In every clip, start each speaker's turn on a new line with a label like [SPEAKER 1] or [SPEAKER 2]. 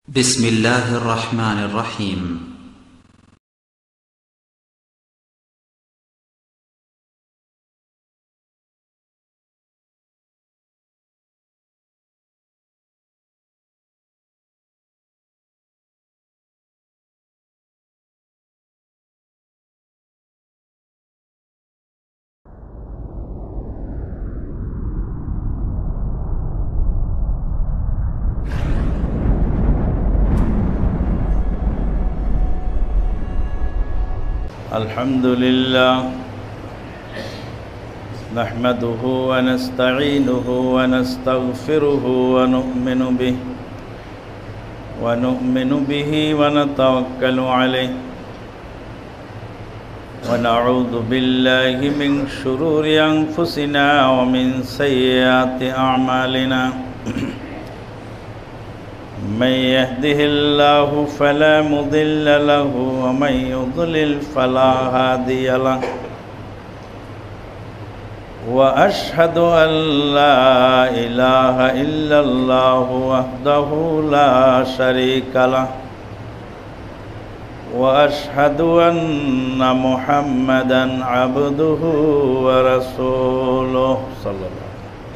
[SPEAKER 1] بسم الله الرحمن الرحيم.
[SPEAKER 2] الحمد لله نحمده ونستعينه ونستغفره ونؤمن به ونتوكل عليه ونعوذ بالله من شرور أنفسنا ومن سيئات أعمالنا من يهده الله فلا مضل له ومن يضلل فلا هادي له وأشهد أن لا إله إلا الله وحده لا شريك له وأشهد أن محمدا عبده ورسوله صلى الله عليه وسلم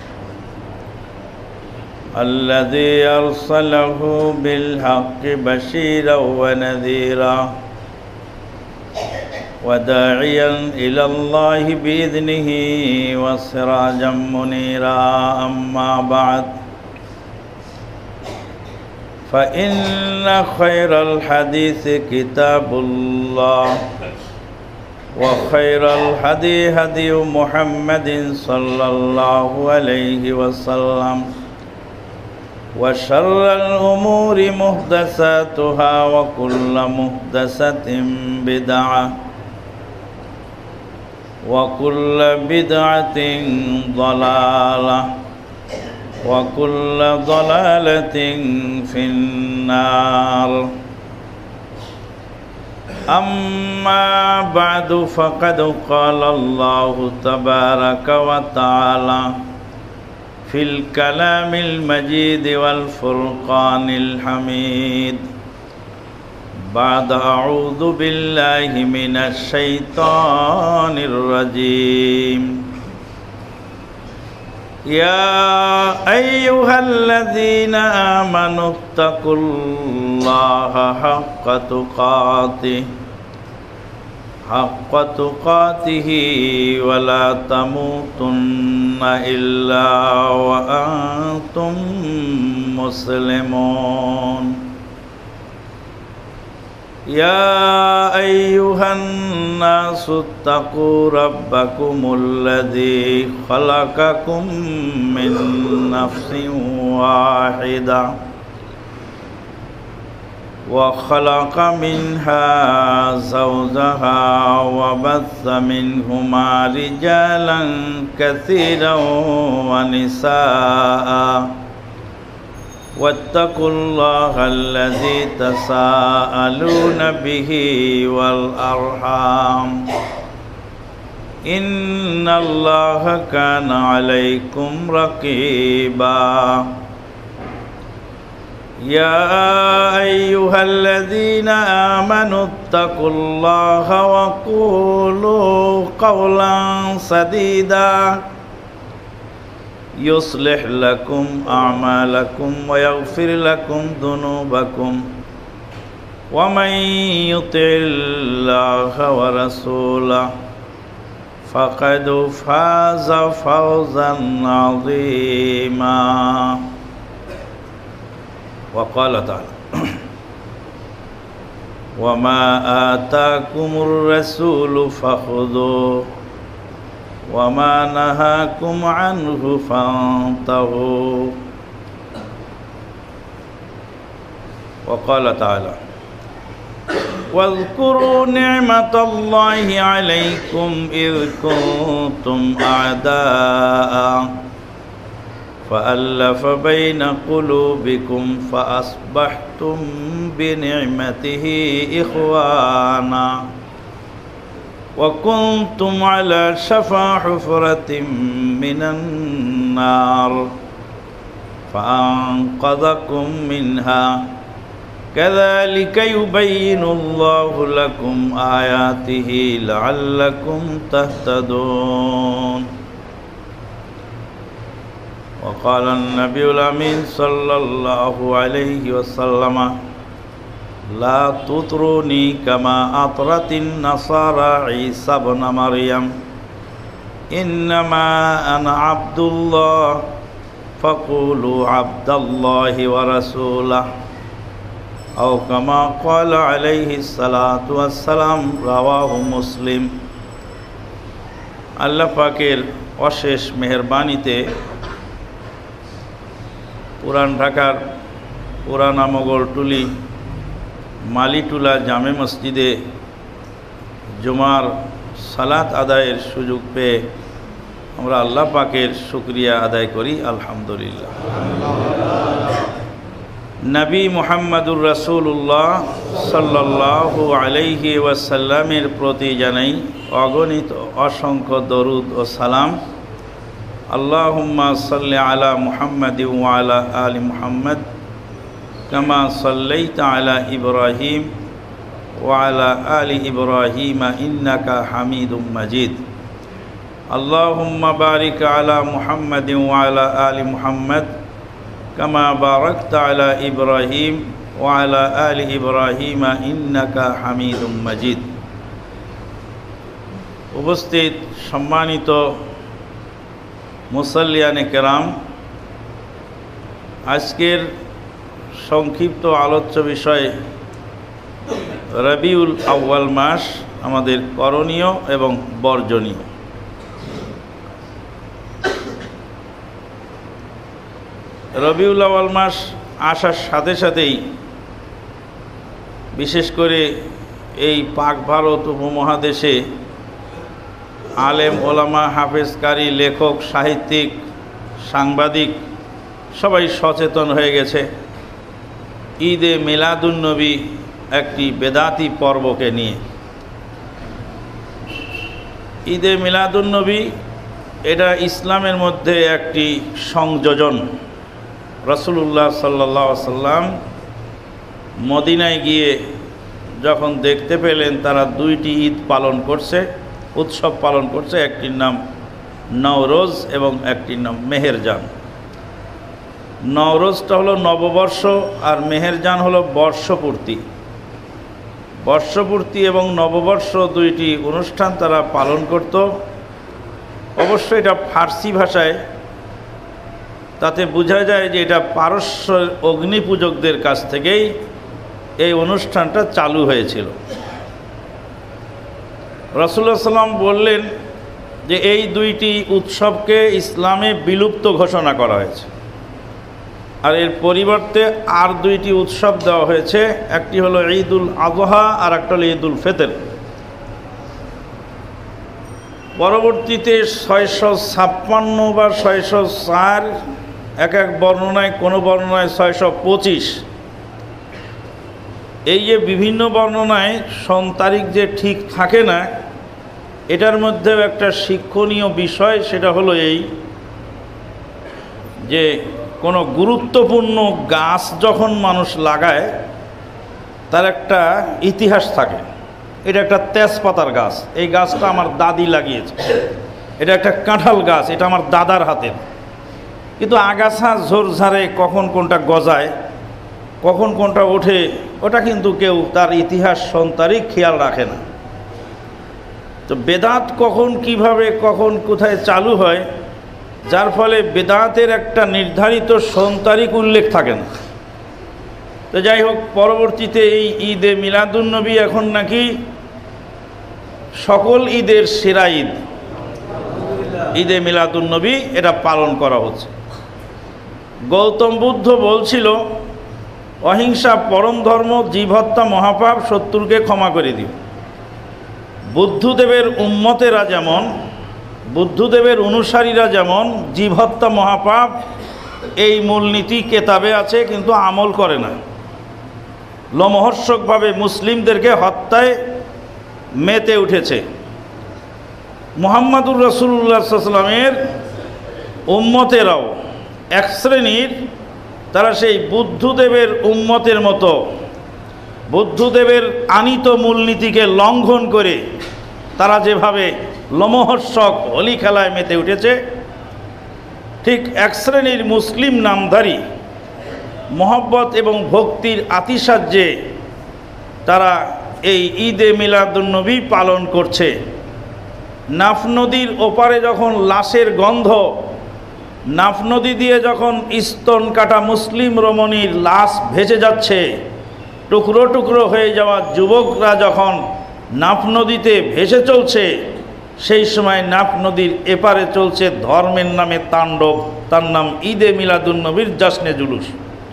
[SPEAKER 2] الذي أرسله بالحق بشيرا ونذيرا وداعيا إلى الله بإذنه وسراجا منيرا أما بعد فإن خير الحديث كتاب الله وخير الهدي هدي محمد صلى الله عليه وسلم وشر الأمور محدثاتها وكل محدثة بدعة وكل بدعة ضلالة وكل ضلالة في النار. أما بعد فقد قال الله تبارك وتعالى في الكلام المجيد والفرقان الحميد بعد أعوذ بالله من الشيطان الرجيم يا أيها الذين آمنوا اتقوا الله حق تقاته ولا تموتن إلا وأنتم مسلمون. يا أيها الناس اتقوا ربكم الذي خلقكم من نفس واحدة وخلق منها زوجها وبث منهما رجالا كثيرا ونساء واتقوا الله الذي تساءلون به والأرحام إن الله كان عليكم رقيبا. يا أيها الذين آمنوا اتقوا الله وقولوا قولا سديدا يصلح لكم أعمالكم ويغفر لكم ذنوبكم ومن يطع الله ورسوله فقد فاز فوزا عظيما. وقال تعالى وما آتاكم الرسول فخذوه وما نهاكم عنه فانتهوا. وقال تعالى واذكروا نعمة الله عليكم إذ كنتم أعداء فألف بين قلوبكم فأصبحتم بنعمته إخوانا وكنتم على شفا حفرة من النار فأنقذكم منها كذلك يبين الله لكم آياته لعلكم تهتدون وقال النبي الأمين صلى الله عليه وسلم لا تطروني كما أطرت النصارى عيسى ابن مريم إنما أنا عبد الله فقولوا عبد الله ورسوله أو كما قال عليه الصلاة والسلام رواه مسلم আল্লাহ পাকের অশেষ মেহেরবানিতে পুরান ঢাকার পুরানা মোগলটুলি মালিটুলা জামে মসজিদে জুমার সালাত আদায়ের সুযোগ পেয়ে আমরা আল্লাহ পাকের শুকরিয়া আদায় করি আলহামদুলিল্লাহ। নবী মুহাম্মদুর রাসূলুল্লাহ সাল্লাল্লাহু আলাইহি ওয়াসাল্লামের প্রতি জানাই অগণিত অসংখ্য দরুদ ও সালাম। আল্লাহুম্মা সাল্লি আলা মুহাম্মাদি ওয়া আলা আলি মুহাম্মাদ কামা সাল্লাইতা আলা ইব্রাহিম ওয়া আলা আলি ইব্রাহিম ইন্নাকা হামিদুম মাজিদ। আল্লাহুম্মা বারিক আলা মুহাম্মাদি ওয়া আলা আলি মুহাম্মাদ কামা বারাকতা আলা ইব্রাহিম ওয়া আলা আলি ইব্রাহিম ইন্নাকা হামিদুম মাজিদ। উপস্থিত সম্মানিত মুসাল্লিয়ানে কেরাম, আজকের সংক্ষিপ্ত আলোচ্য বিষয় রবিউল আউয়াল মাস, আমাদের করণীয় এবং বর্জনীয়। রবিউল আউয়াল মাস আসার সাথে সাথেই বিশেষ করে এই পাক ভারত উপমহাদেশে আলেম ওলামা হাফেজ কারি লেখক সাহিত্যিক সাংবাদিক সবাই সচেতন হয়ে গেছে ঈদে মিলাদুন্নবী একটি বেদাতি পর্বকে নিয়ে। ঈদে মিলাদুন্নবী এটা ইসলামের মধ্যে একটি সংযোজন। রাসূলুল্লাহ সাল্লাল্লাহু আলাইহি ওয়াসাল্লাম মদিনায় গিয়ে যখন দেখতে পেলেন তারা দুইটি ঈদ পালন করছে, উৎসব পালন করছে, একটির নাম নওরোজ এবং একটির নাম মেহেরজান। নওরোজটা হলো নববর্ষ আর মেহেরজান হলো বর্ষপূর্তি। বর্ষপূর্তি এবং নববর্ষ দুইটি অনুষ্ঠান তারা পালন করত। অবশ্যই এটা ফার্সি ভাষায়, তাতে বোঝা যায় যে এটা পারস্য অগ্নি পূজকদের কাছ থেকেই এই অনুষ্ঠানটা চালু হয়েছিল। রাসূলুল্লাহ সাল্লাম বললেন যে এই দুইটি উৎসবকে ইসলামে বিলুপ্ত ঘোষণা করা হয়েছে, আর এর পরিবর্তে আর দুইটি উৎসব দেওয়া হয়েছে। একটি হলো ঈদুল আযহা আর একটা হলো ঈদুল ফিতর। পরবর্তীতে 656 বা 604, এক এক বর্ণনায়, কোনো বর্ণনায় 625, এই যে বিভিন্ন বর্ণনায় সন তারিখ যে ঠিক থাকে না, এটার মধ্যেও একটা শিক্ষণীয় বিষয়, সেটা হলো এই যে কোনো গুরুত্বপূর্ণ গাছ যখন মানুষ লাগায় তার একটা ইতিহাস থাকে। এটা একটা তেজপাতার গাছ, এই গাছটা আমার দাদি লাগিয়েছে। এটা একটা কাঁঠাল গাছ, এটা আমার দাদার হাতের। কিন্তু আগাছা ঝোরঝাড়ে কখন কোনটা গজায়, কখন কোনটা ওঠে, ওটা কিন্তু কেউ তার ইতিহাস সন তারিখ খেয়াল রাখে না। তো বেদাত কখন কিভাবে কখন কোথায় চালু হয়, যার ফলে বেদাতের একটা নির্ধারিত সন তারিখ উল্লেখ থাকে না। তো যাই হোক, পরবর্তীতে এই ঈদে মিলাদুন্নবী এখন নাকি সকল ঈদের সেরা ঈদ, ঈদে মিলাদুন্নবী এটা পালন করা হচ্ছে। গৌতম বুদ্ধ বলছিল, অহিংসা পরম ধর্ম, জীব হত্যা মহাপাপ, শত্রুকে ক্ষমা করে দিও। বুদ্ধদেবের উম্মতেরা যেমন, বুদ্ধদেবের অনুসারীরা যেমন জীব হত্যা মহাপাপ এই মূলনীতি কেতাবে আছে, কিন্তু আমল করে না। লোমহর্ষকভাবে মুসলিমদেরকে হত্যায় মেতে উঠেছে। মুহাম্মাদুর রাসূলুল্লাহ সাল্লাল্লাহু আলাইহি ওয়াসাল্লামের উম্মতেরাও এক শ্রেণীর, তারা সেই বুদ্ধদেবের উম্মতের মতো বুদ্ধদেবের আনীত মূলনীতিকে লঙ্ঘন করে তারা যেভাবে লোমহর্ষক হোলি খেলায় মেতে উঠেছে, ঠিক এক শ্রেণীর মুসলিম নামধারী মহব্বত এবং ভক্তির আতিশায্যে তারা এই ঈদে মিলাদুন্নবী পালন করছে। নাফ নদীর ওপারে যখন লাশের গন্ধ, নাফ নদী দিয়ে যখন স্তন কাটা মুসলিম রমণীর লাশ ভেসে যাচ্ছে, টুকরো টুকরো হয়ে যাওয়া যুবকরা যখন নাফ নদীতে ভেসে চলছে, সেই সময় নাফ নদীর এপারে চলছে ধর্মের নামে তাণ্ডব। তার নাম ঈদে মিলাদুন্নবীর জশ্নে জুলুস।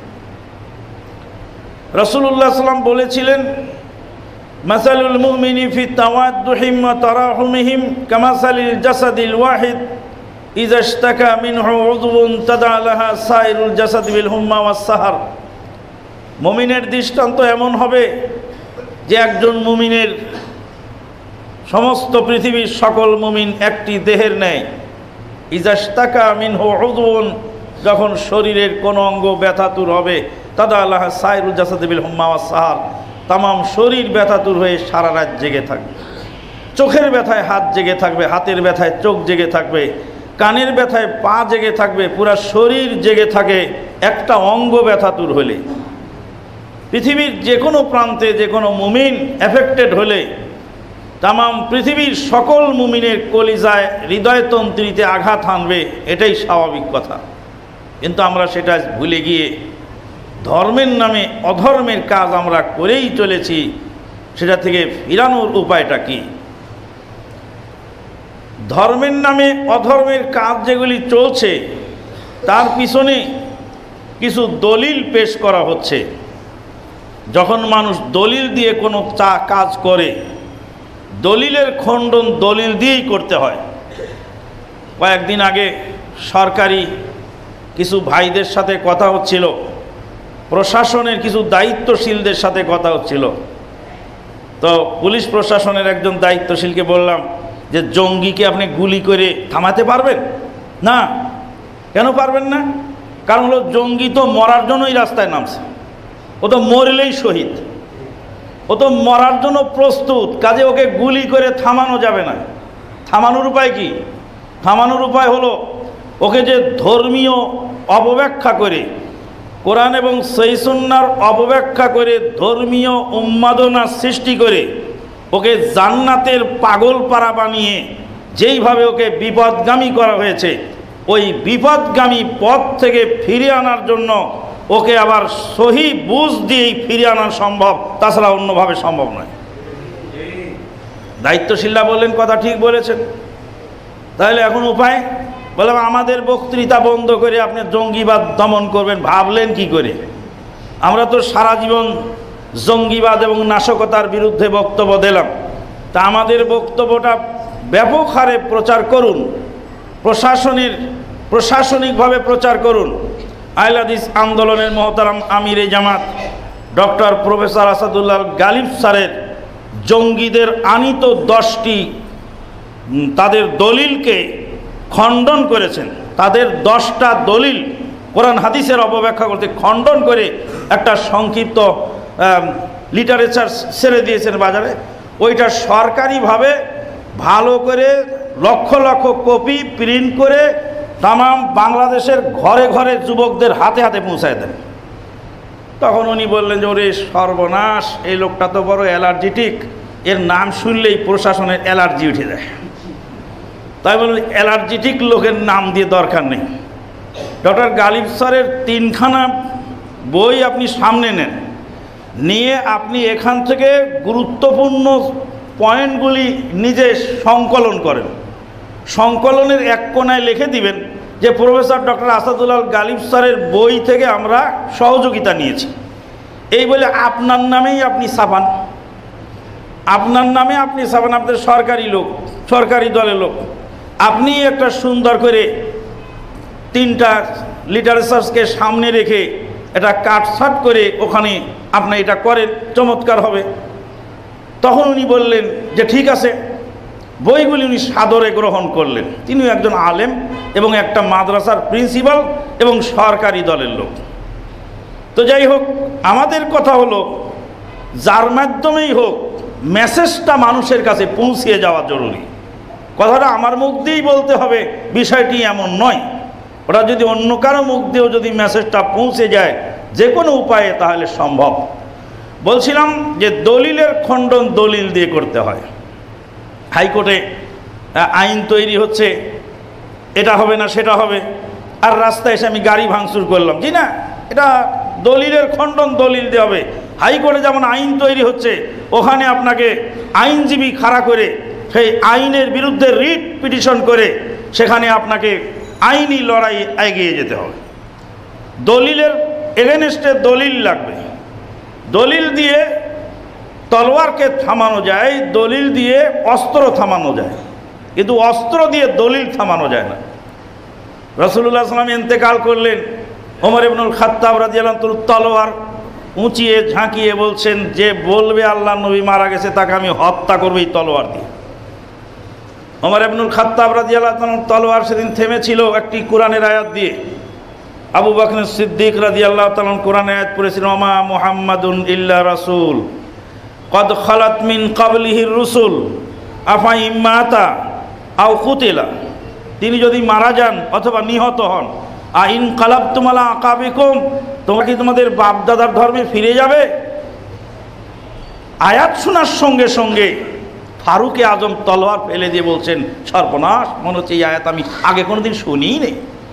[SPEAKER 2] রাসূলুল্লাহ সাল্লাম বলেছিলেন, মাসালুল মুমিনি ফি তাওয়াদ্দুহিম ওয়া তারাহুমিহিম কামাসালিল জাসাদিল ওয়াহিদ ইযা ইশতাকা মিনহু উযবুন তাদা লাহা সাইরুল জাসাদ বিল হুম্মা ওয়াস সাহার। মুমিনের দৃষ্টান্ত এমন হবে যে একজন মুমিনের সমস্ত পৃথিবীর সকল মুমিন একটি দেহের ন্যায়। ইযা ইশতাকা মিনহু উযবুন, যখন শরীরের কোনো অঙ্গ ব্যথাতুর হবে, তাদা আল্লাহ সাইরুল জাসাদ বিল হুম্মা ওয়াস সাহার, তামাম শরীর ব্যথাতুর হয়ে সারা রাত জেগে থাকবে। চোখের ব্যথায় হাত জেগে থাকবে, হাতের ব্যথায় চোখ জেগে থাকবে, কানের ব্যথায় পা জেগে থাকবে, পুরা শরীর জেগে থাকে একটা অঙ্গ ব্যথাতুর হলে। পৃথিবীর যে কোনো প্রান্তে যে কোনো মুমিন এফেক্টেড হলে তামাম পৃথিবীর সকল মুমিনের কলিজায় হৃদয়তন্ত্রীতে আঘাত হানবে, এটাই স্বাভাবিক কথা। কিন্তু আমরা সেটা ভুলে গিয়ে ধর্মের নামে অধর্মের কাজ আমরা করেই চলেছি। সেটা থেকে ফিরানোর উপায়টা কি? ধর্মের নামে অধর্মের কাজ যেগুলি চলছে তার পিছনে কিছু দলিল পেশ করা হচ্ছে। যখন মানুষ দলিল দিয়ে কোনো কাজ করে, দলিলের খণ্ডন দলিল দিয়েই করতে হয়। কয়েকদিন আগে সরকারি কিছু ভাইদের সাথে কথা হচ্ছিল, প্রশাসনের কিছু দায়িত্বশীলদের সাথে কথা হচ্ছিল। তো পুলিশ প্রশাসনের একজন দায়িত্বশীলকে বললাম যে জঙ্গিকে আপনি গুলি করে থামাতে পারবেন? না। কেন পারবেন না? কারণ হলো জঙ্গি তো মরার জন্যই রাস্তায় নামছে, ও তো মরলেই শহীদ, ও তো মরার জন্য প্রস্তুত। কাজে ওকে গুলি করে থামানো যাবে না। থামানোর উপায় কি? থামানোর উপায় হলো ওকে যে ধর্মীয় অপব্যাখ্যা করে, কোরআন এবং সহিহ সুন্নাহর অপব্যাখ্যা করে, ধর্মীয় উন্মাদনা সৃষ্টি করে ওকে জান্নাতের পাগলপাড়া বানিয়ে যেইভাবে ওকে বিপদগামী করা হয়েছে, ওই বিপদগামী পথ থেকে ফিরিয়ে আনার জন্য ওকে আবার সহি বুঝ দিয়েই ফিরিয়ে আনা সম্ভব, তাছাড়া অন্যভাবে সম্ভব নয়। দায়িত্বশীলরা বললেন কথা ঠিক বলেছেন। তাহলে এখন উপায়? বললাম আমাদের বক্তৃতা বন্ধ করে আপনি জঙ্গিবাদ দমন করবেন, ভাবলেন কি করে? আমরা তো সারা জীবন জঙ্গিবাদ এবং নাশকতার বিরুদ্ধে বক্তব্য দিলাম। তা আমাদের বক্তব্যটা ব্যাপক হারে প্রচার করুন, প্রশাসনিকভাবে প্রচার করুন। আহলে হাদিস আন্দোলনের মহতারাম আমিরে জামাত ডক্টর প্রফেসর আসাদুল্লাহ গালিব স্যারের জঙ্গিদের আনীত 10টি তাদের দলিলকে খণ্ডন করেছেন। তাদের 10টা দলিল কোরআন হাদিসের অপব্যাখ্যা করতে খণ্ডন করে একটা সংক্ষিপ্ত লিটারেচার ছেড়ে দিয়েছেন বাজারে। ওইটা সরকারিভাবে ভালো করে লক্ষ লক্ষ কপি প্রিন্ট করে তামাম বাংলাদেশের ঘরে ঘরে যুবকদের হাতে হাতে পৌঁছায় দেন। তখন উনি বললেন যে ওরে সর্বনাশ, এই লোকটা তো বড় অ্যালার্জিটিক, এর নাম শুনলেই প্রশাসনের অ্যালার্জি উঠে যায়। তাই বললেন অ্যালার্জিটিক লোকের নাম দিয়ে দরকার নেই। ডক্টর গালিব স্যারের 3খানা বই আপনি সামনে নেন, নিয়ে আপনি এখান থেকে গুরুত্বপূর্ণ পয়েন্টগুলি নিজে সংকলন করেন। সংকলনের এক কোণায় লিখে দিবেন যে প্রফেসর ডক্টর আসাদুল্লাহ গালিব স্যারের বই থেকে আমরা সহযোগিতা নিয়েছি। এই বলে আপনার নামেই আপনি ছাপান, আপনার নামে আপনি ছাপান, আপনাদের সরকারি লোক, সরকারি দলের লোক। আপনি একটা সুন্দর করে 3টা লিটারেচারকে সামনে রেখে এটা কাটছাট করে ওখানে আপনি এটা করেন, চমৎকার হবে। তখন উনি বললেন যে ঠিক আছে। বইগুলি উনি সাদরে গ্রহণ করলেন। তিনি একজন আলেম এবং একটা মাদ্রাসার প্রিন্সিপাল এবং সরকারি দলের লোক। তো যাই হোক, আমাদের কথা হলো যার মাধ্যমেই হোক মেসেজটা মানুষের কাছে পৌঁছিয়ে যাওয়া জরুরি। কথাটা আমার মুখ দিয়েই বলতে হবে বিষয়টি এমন নয়, ওটা যদি অন্য কারো মুখ দিয়েও যদি মেসেজটা পৌঁছে যায় যে কোনো উপায়ে তাহলে সম্ভব। বলছিলাম যে দলিলের খণ্ডন দলিল দিয়ে করতে হয়। হাইকোর্টে আইন তৈরি হচ্ছে, এটা হবে না সেটা হবে, আর রাস্তায় এসে আমি গাড়ি ভাঙচুর করলাম, জি না, এটা দলিলের খণ্ডন দলিল দিয়ে হবে। হাইকোর্টে যেমন আইন তৈরি হচ্ছে, ওখানে আপনাকে আইনজীবী খাড়া করে সেই আইনের বিরুদ্ধে রিট পিটিশন করে সেখানে আপনাকে আইনি লড়াই এগিয়ে যেতে হবে। দলিলের এগেনস্টে দলিল লাগবে। দলিল দিয়ে তলোয়ারকে থামানো যায়, দলিল দিয়ে অস্ত্র থামানো যায়, কিন্তু অস্ত্র দিয়ে দলিল থামানো যায় না। রাসূলুল্লাহ সাল্লাল্লাহু আলাইহি ওয়াসাল্লাম ইন্তেকাল করলেন, ওমর ইবনুল খাত্তাব রাদিয়াল্লাহু আনহু তলোয়ার উঁচিয়ে ঝাঁকিয়ে বলছেন, যে বলবে আল্লাহর নবী মারা গেছে তাকে আমি হত্যা করব এই তলোয়ার দিয়ে। ওমর ইবনুল খাত্তাব রাদিয়াল্লাহু আনহু তলোয়ার সেদিন থেমেছিল একটি কোরআনের আয়াত দিয়ে। আবু বকর সিদ্দিক রাদিয়াল্লাহু তাআলা কোরআনের আয়াত পড়েছিলেন, ওমা মুহাম্মাদুন ইল্লা রাসূল কদ খালাত মিন ক্বাবলিহির রুসুল আফা ইম্মাতা আও কুতিলা, তিনি যদি মারা যান অথবা নিহত হন, আইন কালাবতুম আলা আকাবিকুম, তোমরা কি তোমাদের বাপ দাদার ধর্মে ফিরে যাবে? আয়াত শোনার সঙ্গে সঙ্গে ফারুকে আজম তলোয়ার ফেলে দিয়ে বলছেন, সর্বনাশ, মনে হচ্ছে এই আয়াত আমি আগে কোনোদিন শুনিই নেই।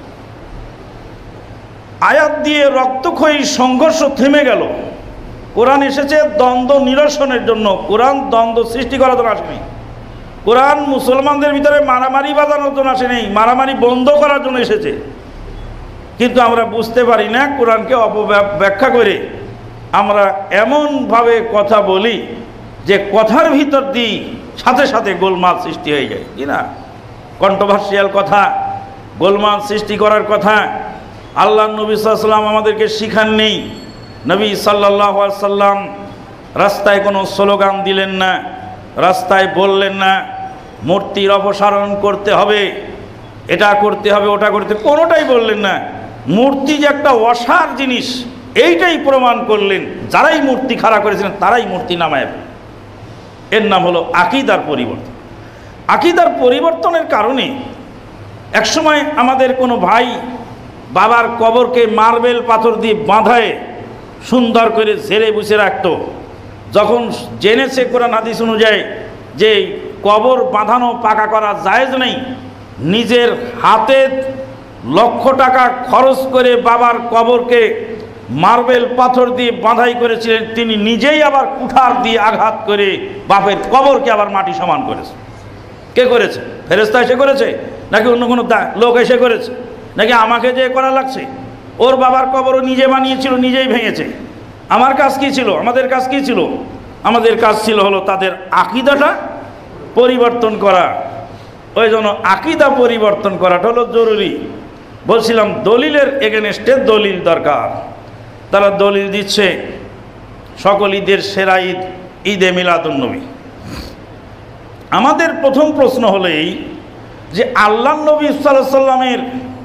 [SPEAKER 2] আয়াত দিয়ে রক্তক্ষয়ী সংঘর্ষ থেমে গেল। কোরআন এসেছে দ্বন্দ্ব নিরসনের জন্য, কোরআন দ্বন্দ্ব সৃষ্টি করার জন্য আসেনি। কোরআন মুসলমানদের ভিতরে মারামারি বাঁধানোর জন্য আসেনি, মারামারি বন্ধ করার জন্য এসেছে। কিন্তু আমরা বুঝতে পারি না, কোরআনকে অপব্যাখ্যা করে আমরা এমনভাবে কথা বলি যে কথার ভিতর দিয়ে সাথে সাথে গোলমাল সৃষ্টি হয়ে যায়, কি না? কন্ট্রোভার্সিয়াল কথা, গোলমাল সৃষ্টি করার কথা আল্লাহ নবী সাল্লাল্লাহু আলাইহি ওয়াসাল্লাম আমাদেরকে শিখান নেই। নবী সাল্লাল্লাহু আলাইহি ওয়াসাল্লাম রাস্তায় কোনো স্লোগান দিলেন না, রাস্তায় বললেন না মূর্তির অপসারণ করতে হবে, এটা করতে হবে, ওটা করতে, কোনোটাই বললেন না। মূর্তি যে একটা অসার জিনিস এইটাই প্রমাণ করলেন। যারাই মূর্তি খাড়া করেছিলেন তারাই মূর্তি নামায়। এর নাম হলো আকীদার পরিবর্তন। আকীদার পরিবর্তনের কারণে একসময় আমাদের কোনো ভাই বাবার কবরকে মার্বেল পাথর দিয়ে বাঁধায় সুন্দর করে ঝেড়ে বুঝে রাখত। যখন জেনেছে কোরআন হাদিস অনুযায়ী যে কবর বাঁধানো পাকা করা জায়েজ নেই, নিজের হাতে লক্ষ টাকা খরচ করে বাবার কবরকে মার্বেল পাথর দিয়ে বাঁধাই করেছিলেন। তিনি নিজেই আবার কুঠার দিয়ে আঘাত করে বাপের কবরকে আবার মাটি সমান করেছে। কে করেছে? ফেরেশতা এসে করেছে নাকি অন্য কোনো লোক এসে করেছে নাকি আমাকে যে করা লাগছে? ওর বাবার কবরও নিজে বানিয়েছিল, নিজেই ভেঙেছে। আমার কাজ কী ছিল? আমাদের কাজ কী ছিল? আমাদের কাজ ছিল হলো তাদের আকীদাটা পরিবর্তন করা। ওই জন্য আকীদা পরিবর্তন করাটা হলো জরুরি। বলছিলাম দলিলের এগেনস্টে দলিল দরকার। তারা দলিল দিচ্ছে সকল ঈদের সেরা ঈদ ঈদে মিলাদুন্নবী। আমাদের প্রথম প্রশ্ন হলো এই যে আল্লাহর নবী সাল্লাল্লাহু আলাইহি ওয়াসাল্লামের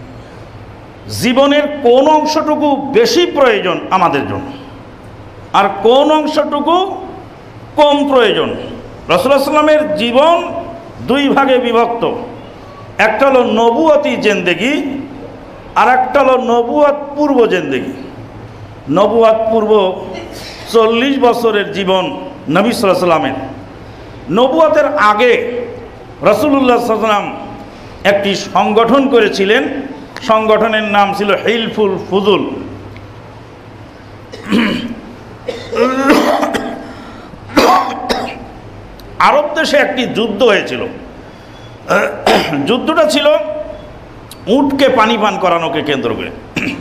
[SPEAKER 2] জীবনের কোন অংশটুকু বেশি প্রয়োজন আমাদের জন্য, আর কোন অংশটুকু কম প্রয়োজন? রাসূলুল্লাহ সাল্লাল্লাহু আলাইহি ওয়াসাল্লামের জীবন দুই ভাগে বিভক্ত। একটা হলো নবুয়তি জিন্দেগি, আর একটা হলো নবুয়ত পূর্ব জিন্দেগি। নবুয়ত পূর্ব 40 বছরের জীবন নবী সাল্লাল্লাহু আলাইহি ওয়াসাল্লামের। নবুয়তের আগে রাসূলুল্লাহ সাল্লাল্লাহু আলাইহি ওয়াসাল্লাম একটি সংগঠন করেছিলেন। সংগঠনের নাম ছিল হিলফুল ফুজুল। আরব দেশে একটি যুদ্ধ হয়েছিল। যুদ্ধটা ছিল উটকে পানি পান করানোকে কেন্দ্র করে।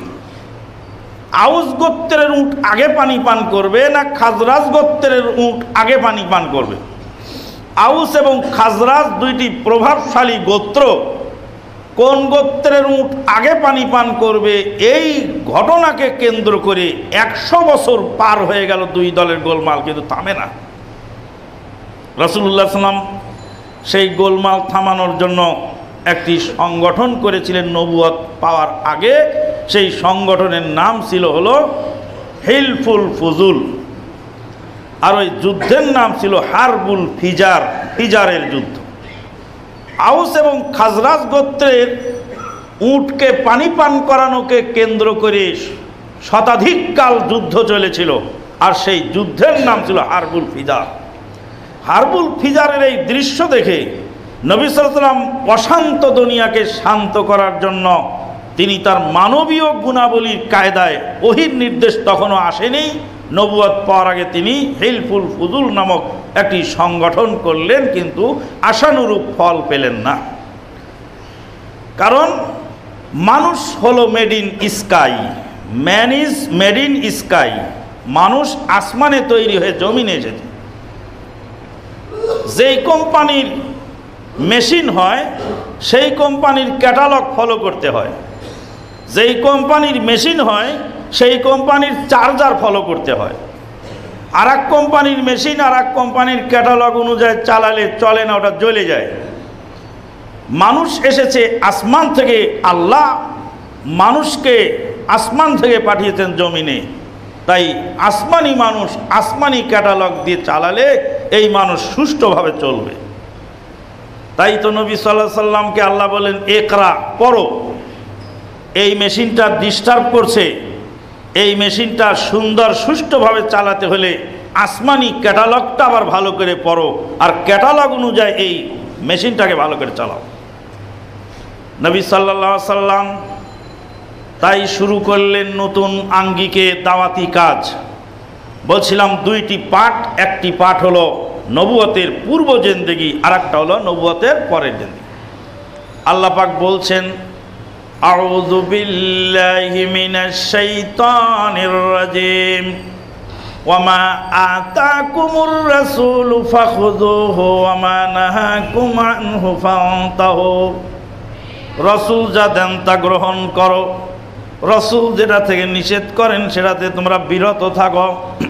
[SPEAKER 2] আউস গোত্রের উট আগে পানি পান করবে না খাজরাজ গোত্রের উট আগে পানি পান করবে? আউস এবং খাজরাজ দুইটি প্রভাবশালী গোত্র। কোন গোত্রের উট আগে পানি পান করবে এই ঘটনাকে কেন্দ্র করে 100 বছর পার হয়ে গেল, দুই দলের গোলমাল কিন্তু থামে না। রাসূলুল্লাহ সাল্লাল্লাহু আলাইহি ওয়াসাল্লাম সেই গোলমাল থামানোর জন্য একটি সংগঠন করেছিলেন নবুয়ত পাওয়ার আগে। সেই সংগঠনের নাম ছিল হলো হিলফুল ফুজুল। আর ওই যুদ্ধের নাম ছিল হারবুল ফিজার, ফিজারের যুদ্ধ। আউস এবং খাজরাজ গোত্রের উটকে পানি পান করানোকে কেন্দ্র করে শতাধিক কাল যুদ্ধ চলেছিল, আর সেই যুদ্ধের নাম ছিল হারবুল ফিজার। হারবুল ফিজারের এই দৃশ্য দেখে নবী সাল্লাল্লাহু আলাইহি ওয়াসাল্লাম অশান্ত দুনিয়াকে শান্ত করার জন্য তিনি তার মানবীয় গুণাবলীর কায়দায়, ওহীর নির্দেশ তখনও আসেনি, নবুয়ত পাওয়ার আগে তিনি হিলফুল ফুজুল নামক একটি সংগঠন করলেন, কিন্তু আশানুরূপ ফল পেলেন না। কারণ মানুষ হলো made in sky, man is made in sky. মানুষ আসমানে তৈরি হয়ে জমিনে এসেছে। যেই কোম্পানির মেশিন হয় সেই কোম্পানির ক্যাটালগ ফলো করতে হয়, যেই কোম্পানির মেশিন হয় সেই কোম্পানির চার্জার ফলো করতে হয়। আর এক কোম্পানির মেশিন আর এক কোম্পানির ক্যাটালগ অনুযায়ী চালালে চলে না, ওটা জ্বলে যায়। মানুষ এসেছে আসমান থেকে, আল্লাহ মানুষকে আসমান থেকে পাঠিয়েছেন জমিনে, তাই আসমানি মানুষ আসমানি ক্যাটালগ দিয়ে চালালে এই মানুষ সুষ্ঠুভাবে চলবে। তাই তো নবী সাল্লাল্লাহু আলাইহি সাল্লামকে আল্লাহ বলেন, একরা, পড়ো। এই মেশিনটা ডিস্টার্ব করছে, এই মেশিনটা সুন্দর সুষ্ঠুভাবে চালাতে হলে আসমানি ক্যাটালগটা আবার ভালো করে পড়ো, আর ক্যাটালগ অনুযায়ী এই মেশিনটাকে ভালো করে চালাও। নবী সাল্লাল্লাহু আলাইহি সাল্লাম তাই শুরু করলেন নতুন আঙ্গিকে দাওয়াতি কাজ। বলছিলাম দুইটি পার্ট, একটি পার্ট হলো নবুয়তের পূর্ব জিন্দেগি, আর একটা হলো নবুয়তের পরের জিন্দেগি। আল্লাহ পাক বলছেন, আউযু বিল্লাহি মিনাশ শাইতানির রাজিম, ওয়ামা আতাকুমুর রাসূলু ফাখুযুহু ওয়ামা নাহাকুম আনহু ফান্তাহু। রাসূল যা দেন তা গ্রহণ করো, রাসূল যেটা থেকে নিষেধ করেন সেটাতে তোমরা বিরত থাকো।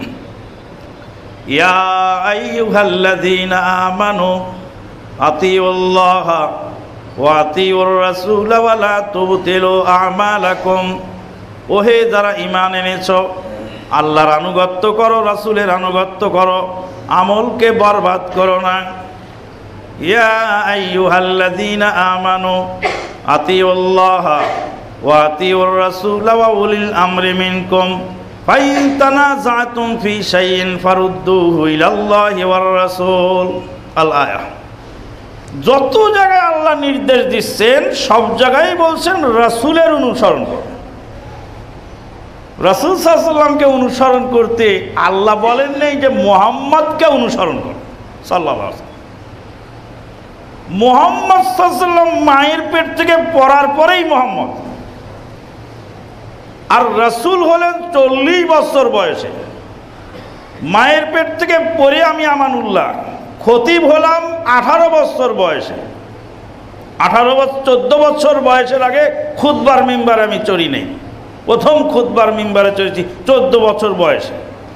[SPEAKER 2] ইয়া আইয়ুহাল্লাযীনা আমানু আতিউল্লাহা ওয়া আতিউর রাসূলা ওয়া লা তুবতিলু আমালাকুম। ওহে যারা ঈমান এনেছো, আল্লাহর আনুগত্য করো, রাসূলের আনুগত্য করো, আমলকে বরবাদ করো না। ইয়া আইয়ুহাল্লাযীনা আমানু আতিউল্লাহা ওয়া আতিউর রাসূলা ওয়া উলিল আমরি মিনকুম ফাইন তানাযাতুম ফি শাইইন ফারুদ্দুহু ইলাল্লাহি ওয়ার রাসূল। আল আয়াহ। যত জায়গায় আল্লাহ নির্দেশ দিচ্ছেন সব জায়গায় বলছেন রাসূলের অনুসরণ করো। রাসূল সাল্লাল্লাহু আলাইহি ওয়াসাল্লামকে অনুসরণ করতে আল্লাহ বলেন নাই যে মুহাম্মদকে অনুসরণ করো সাল্লাল্লাহু আলাইহি ওয়াসাল্লাম। মুহাম্মদ সাল্লাল্লাহু আলাইহি ওয়াসাল্লাম মায়ের পেট থেকে পড়ার পরেই মুহাম্মদ, আর রাসূল হলেন 40 বছর বয়সে। মায়ের পেট থেকে পড়ে আমি আমানুল্লাহ, খতিব হলাম 18 বছর বয়সে। 14 বছর বয়সের আগে খুতবার মিম্বারে আমি চড়ি নেই। প্রথম খুতবার মিম্বারে চড়েছি 14 বছর বয়সে।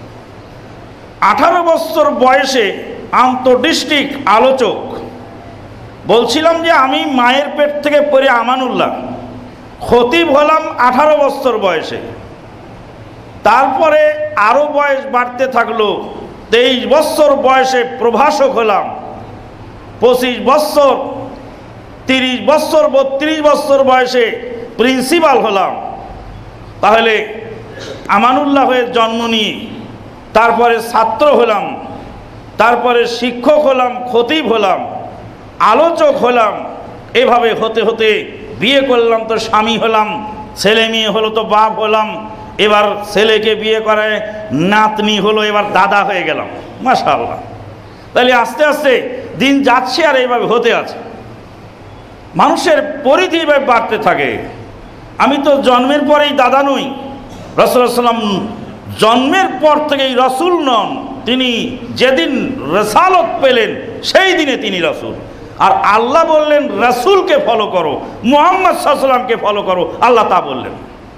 [SPEAKER 2] 18 বছর বয়সে আন্তঃডিস্ট্রিক্ট আলোচক। বলছিলাম যে আমি মায়ের পেট থেকে পড়ে আমানুল্লাহ, খতিব হলাম 18 বছর বয়সে। তারপরে আরও বয়স বাড়তে থাকলো, 23 বছর বয়সে প্রভাষক হলাম, 25 বছর, 30 বছর, 32 বছর বয়সে প্রিন্সিপাল হলাম। তাহলে আমানুল্লাহ হয়ে জন্ম নিয়ে তারপরে ছাত্র হলাম, তারপরে শিক্ষক হলাম, খতিব হলাম, আলোচক হলাম। এভাবে হতে হতে বিয়ে করলাম তো স্বামী হলাম, ছেলে মেয়ে হলো তো বাপ হলাম, এবার ছেলেকে বিয়ে করে নাতনি হলো, এবার দাদা হয়ে গেলাম। মাশাআল্লাহ। তাহলে আস্তে আস্তে দিন যাচ্ছে আর এইভাবে হতে আছে। মানুষের পরিধি এভাবে বাড়তে থাকে। আমি তো জন্মের পরেই দাদা নই। রাসূলুল্লাহ সাল্লাল্লাহু আলাইহি ওয়াসাল্লাম জন্মের পর থেকেই রাসূল নন, তিনি যেদিন রিসালাত পেলেন সেই দিনে তিনি রাসূল। আর আল্লাহ বললেন রাসূলকে ফলো করো, মুহাম্মদ সাল্লাল্লাহু আলাইহি ওয়াসাল্লামকে ফলো করো, আল্লাহ তা বললেন।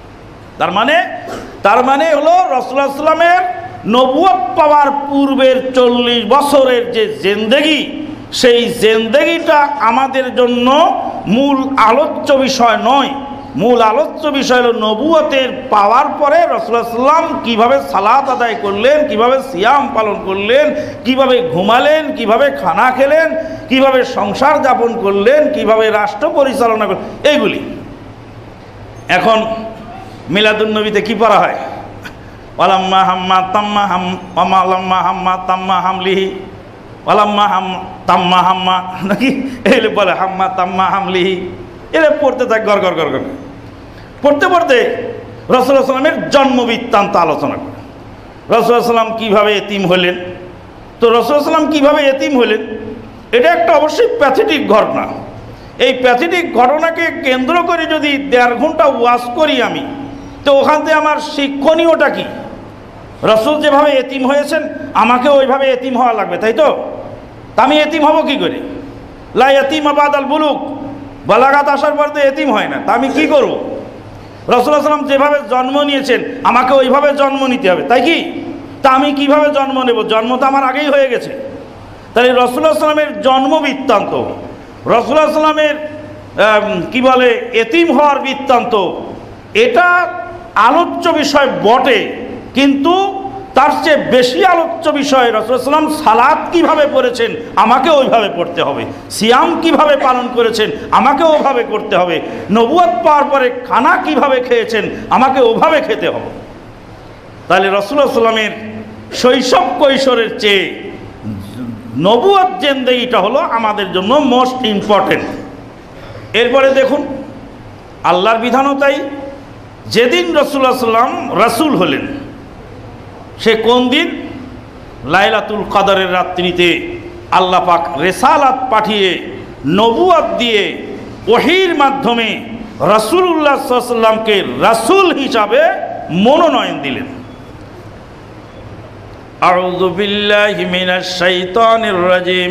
[SPEAKER 2] তার মানে হলো রাসূলুল্লাহ সাল্লাল্লাহু আলাইহি ওয়াসাল্লামের নবুয়ত পাওয়ার পূর্বের 40 বছরের যে জিন্দেগি, সেই জিন্দেগিটা আমাদের জন্য মূল আলোচ্য বিষয় নয়, মূল আলোচ্য বিষয় হলো নবুয়তের পাওয়ার পরে রাসূলুল্লাহ সাল্লাম কিভাবে সালাত আদায় করলেন, কিভাবে সিয়াম পালন করলেন, কিভাবে ঘুমালেন, কিভাবে খানা খেলেন, কিভাবে সংসার যাপন করলেন, কিভাবে রাষ্ট্র পরিচালনা করলেন, এইগুলি। এখন মিলাদুন নবীতে কি পড়া হয়? ওয়ালাম্মা হাম্মা তাম্মা হাম ওয়ামালাম্মা হাম্মা তাম্মা হামলিহি ওয়ালাম্মা হাম তাম্মা হাম্মা, নাকি এলে বলে হাম্মা তাম্মা হামলিহি, এলে পড়তে থাক গড় গড় গড় গড়। পড়তে পড়তে রাসূলুল্লাহ সাল্লামের জন্ম বৃত্তান্ত আলোচনা করে। রাসূলুল্লাহ সাল্লাম কীভাবে এতিম হলেন। তো রাসূলুল্লাহ সাল্লাম কীভাবে এতিম হলেন, এটা একটা অবশ্যই প্যাথেটিক ঘটনা। এই প্যাথেটিক ঘটনাকে কেন্দ্র করে যদি 1.5 ঘন্টা ওয়াজ করি আমি, তো ওখান থেকে আমার শিক্ষণীয়টা কি? রাসূল যেভাবে এতিম হয়েছেন আমাকে ওইভাবে এতিম হওয়া লাগবে, তাই তো? তা আমি এতিম হব কি করে? লা ইয়াতীমা বাদাল বুলুগ, বালাগাত আসার পর তো এতিম হয় না। তা আমি কি করব? রাসূলুল্লাহ সাল্লাম যেভাবে জন্ম নিয়েছেন আমাকে ওইভাবে জন্ম নিতে হবে, তাই কি? তা আমি কিভাবে জন্ম নেব? জন্ম তো আমার আগেই হয়ে গেছে। তাই রাসূলুল্লাহ সাল্লামের জন্ম বৃত্তান্ত, রাসূলুল্লাহ সাল্লামের কি বলে এতিম হওয়ার বৃত্তান্ত, এটা আলোচ্য বিষয় বটে, কিন্তু তার চেয়ে বেশি আলোচ্য বিষয় রাসূলুল্লাহ সাল্লাম সালাত কিভাবে পড়েছেন আমাকে ওইভাবে পড়তে হবে, সিয়াম কিভাবে পালন করেছেন আমাকে ওভাবে করতে হবে, নবুয়ত পাওয়ার পরে খানা কিভাবে খেয়েছেন আমাকে ওভাবে খেতে হবে। তাহলে রাসূলুল্লাহ সাল্লামের শৈশব কৈশোরের চেয়ে নবুয়ত জিন্দেগিটা হলো আমাদের জন্য মোস্ট ইম্পর্টেন্ট। এরপরে দেখুন আল্লাহর বিধানও তাই। যেদিন রাসূলুল্লাহ সাল্লাম রাসূল হলেন সে কোন দিন? লাইলাতুল কদরের রাত্রিতে আল্লাহ পাক রিসালাত পাঠিয়ে নবুয়ত দিয়ে ওহীর মাধ্যমে রাসূলুল্লাহ সাল্লাল্লাহু আলাইহি ওয়াসাল্লামকে রাসূল হিসাবে মনোনয়ন দিলেন। আউযু বিল্লাহি মিনাশ শাইতানির রাজিম,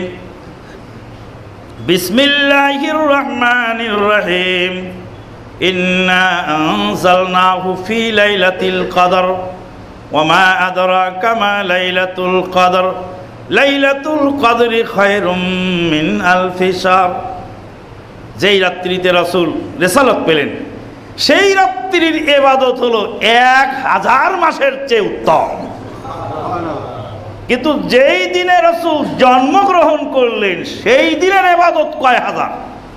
[SPEAKER 2] বিসমিল্লাহির রহমানির রহিম, ইন্না আনজালনাহু ফি লাইলাতিল কদর ওয়ামা আদরাকা মা লাইলাতুল কদর লাইলাতুল কদরি খায়রুম মিন আলফি শাহর। যেই রাত্রিতে রাসূল রিসালাত পেলেন সেই রাত্রির ইবাদত হলো 1000 মাসের চেয়ে উত্তম। কিন্তু যেই দিনে রাসূল জন্মগ্রহণ করলেন সেই দিনের ইবাদত কয় হাজার।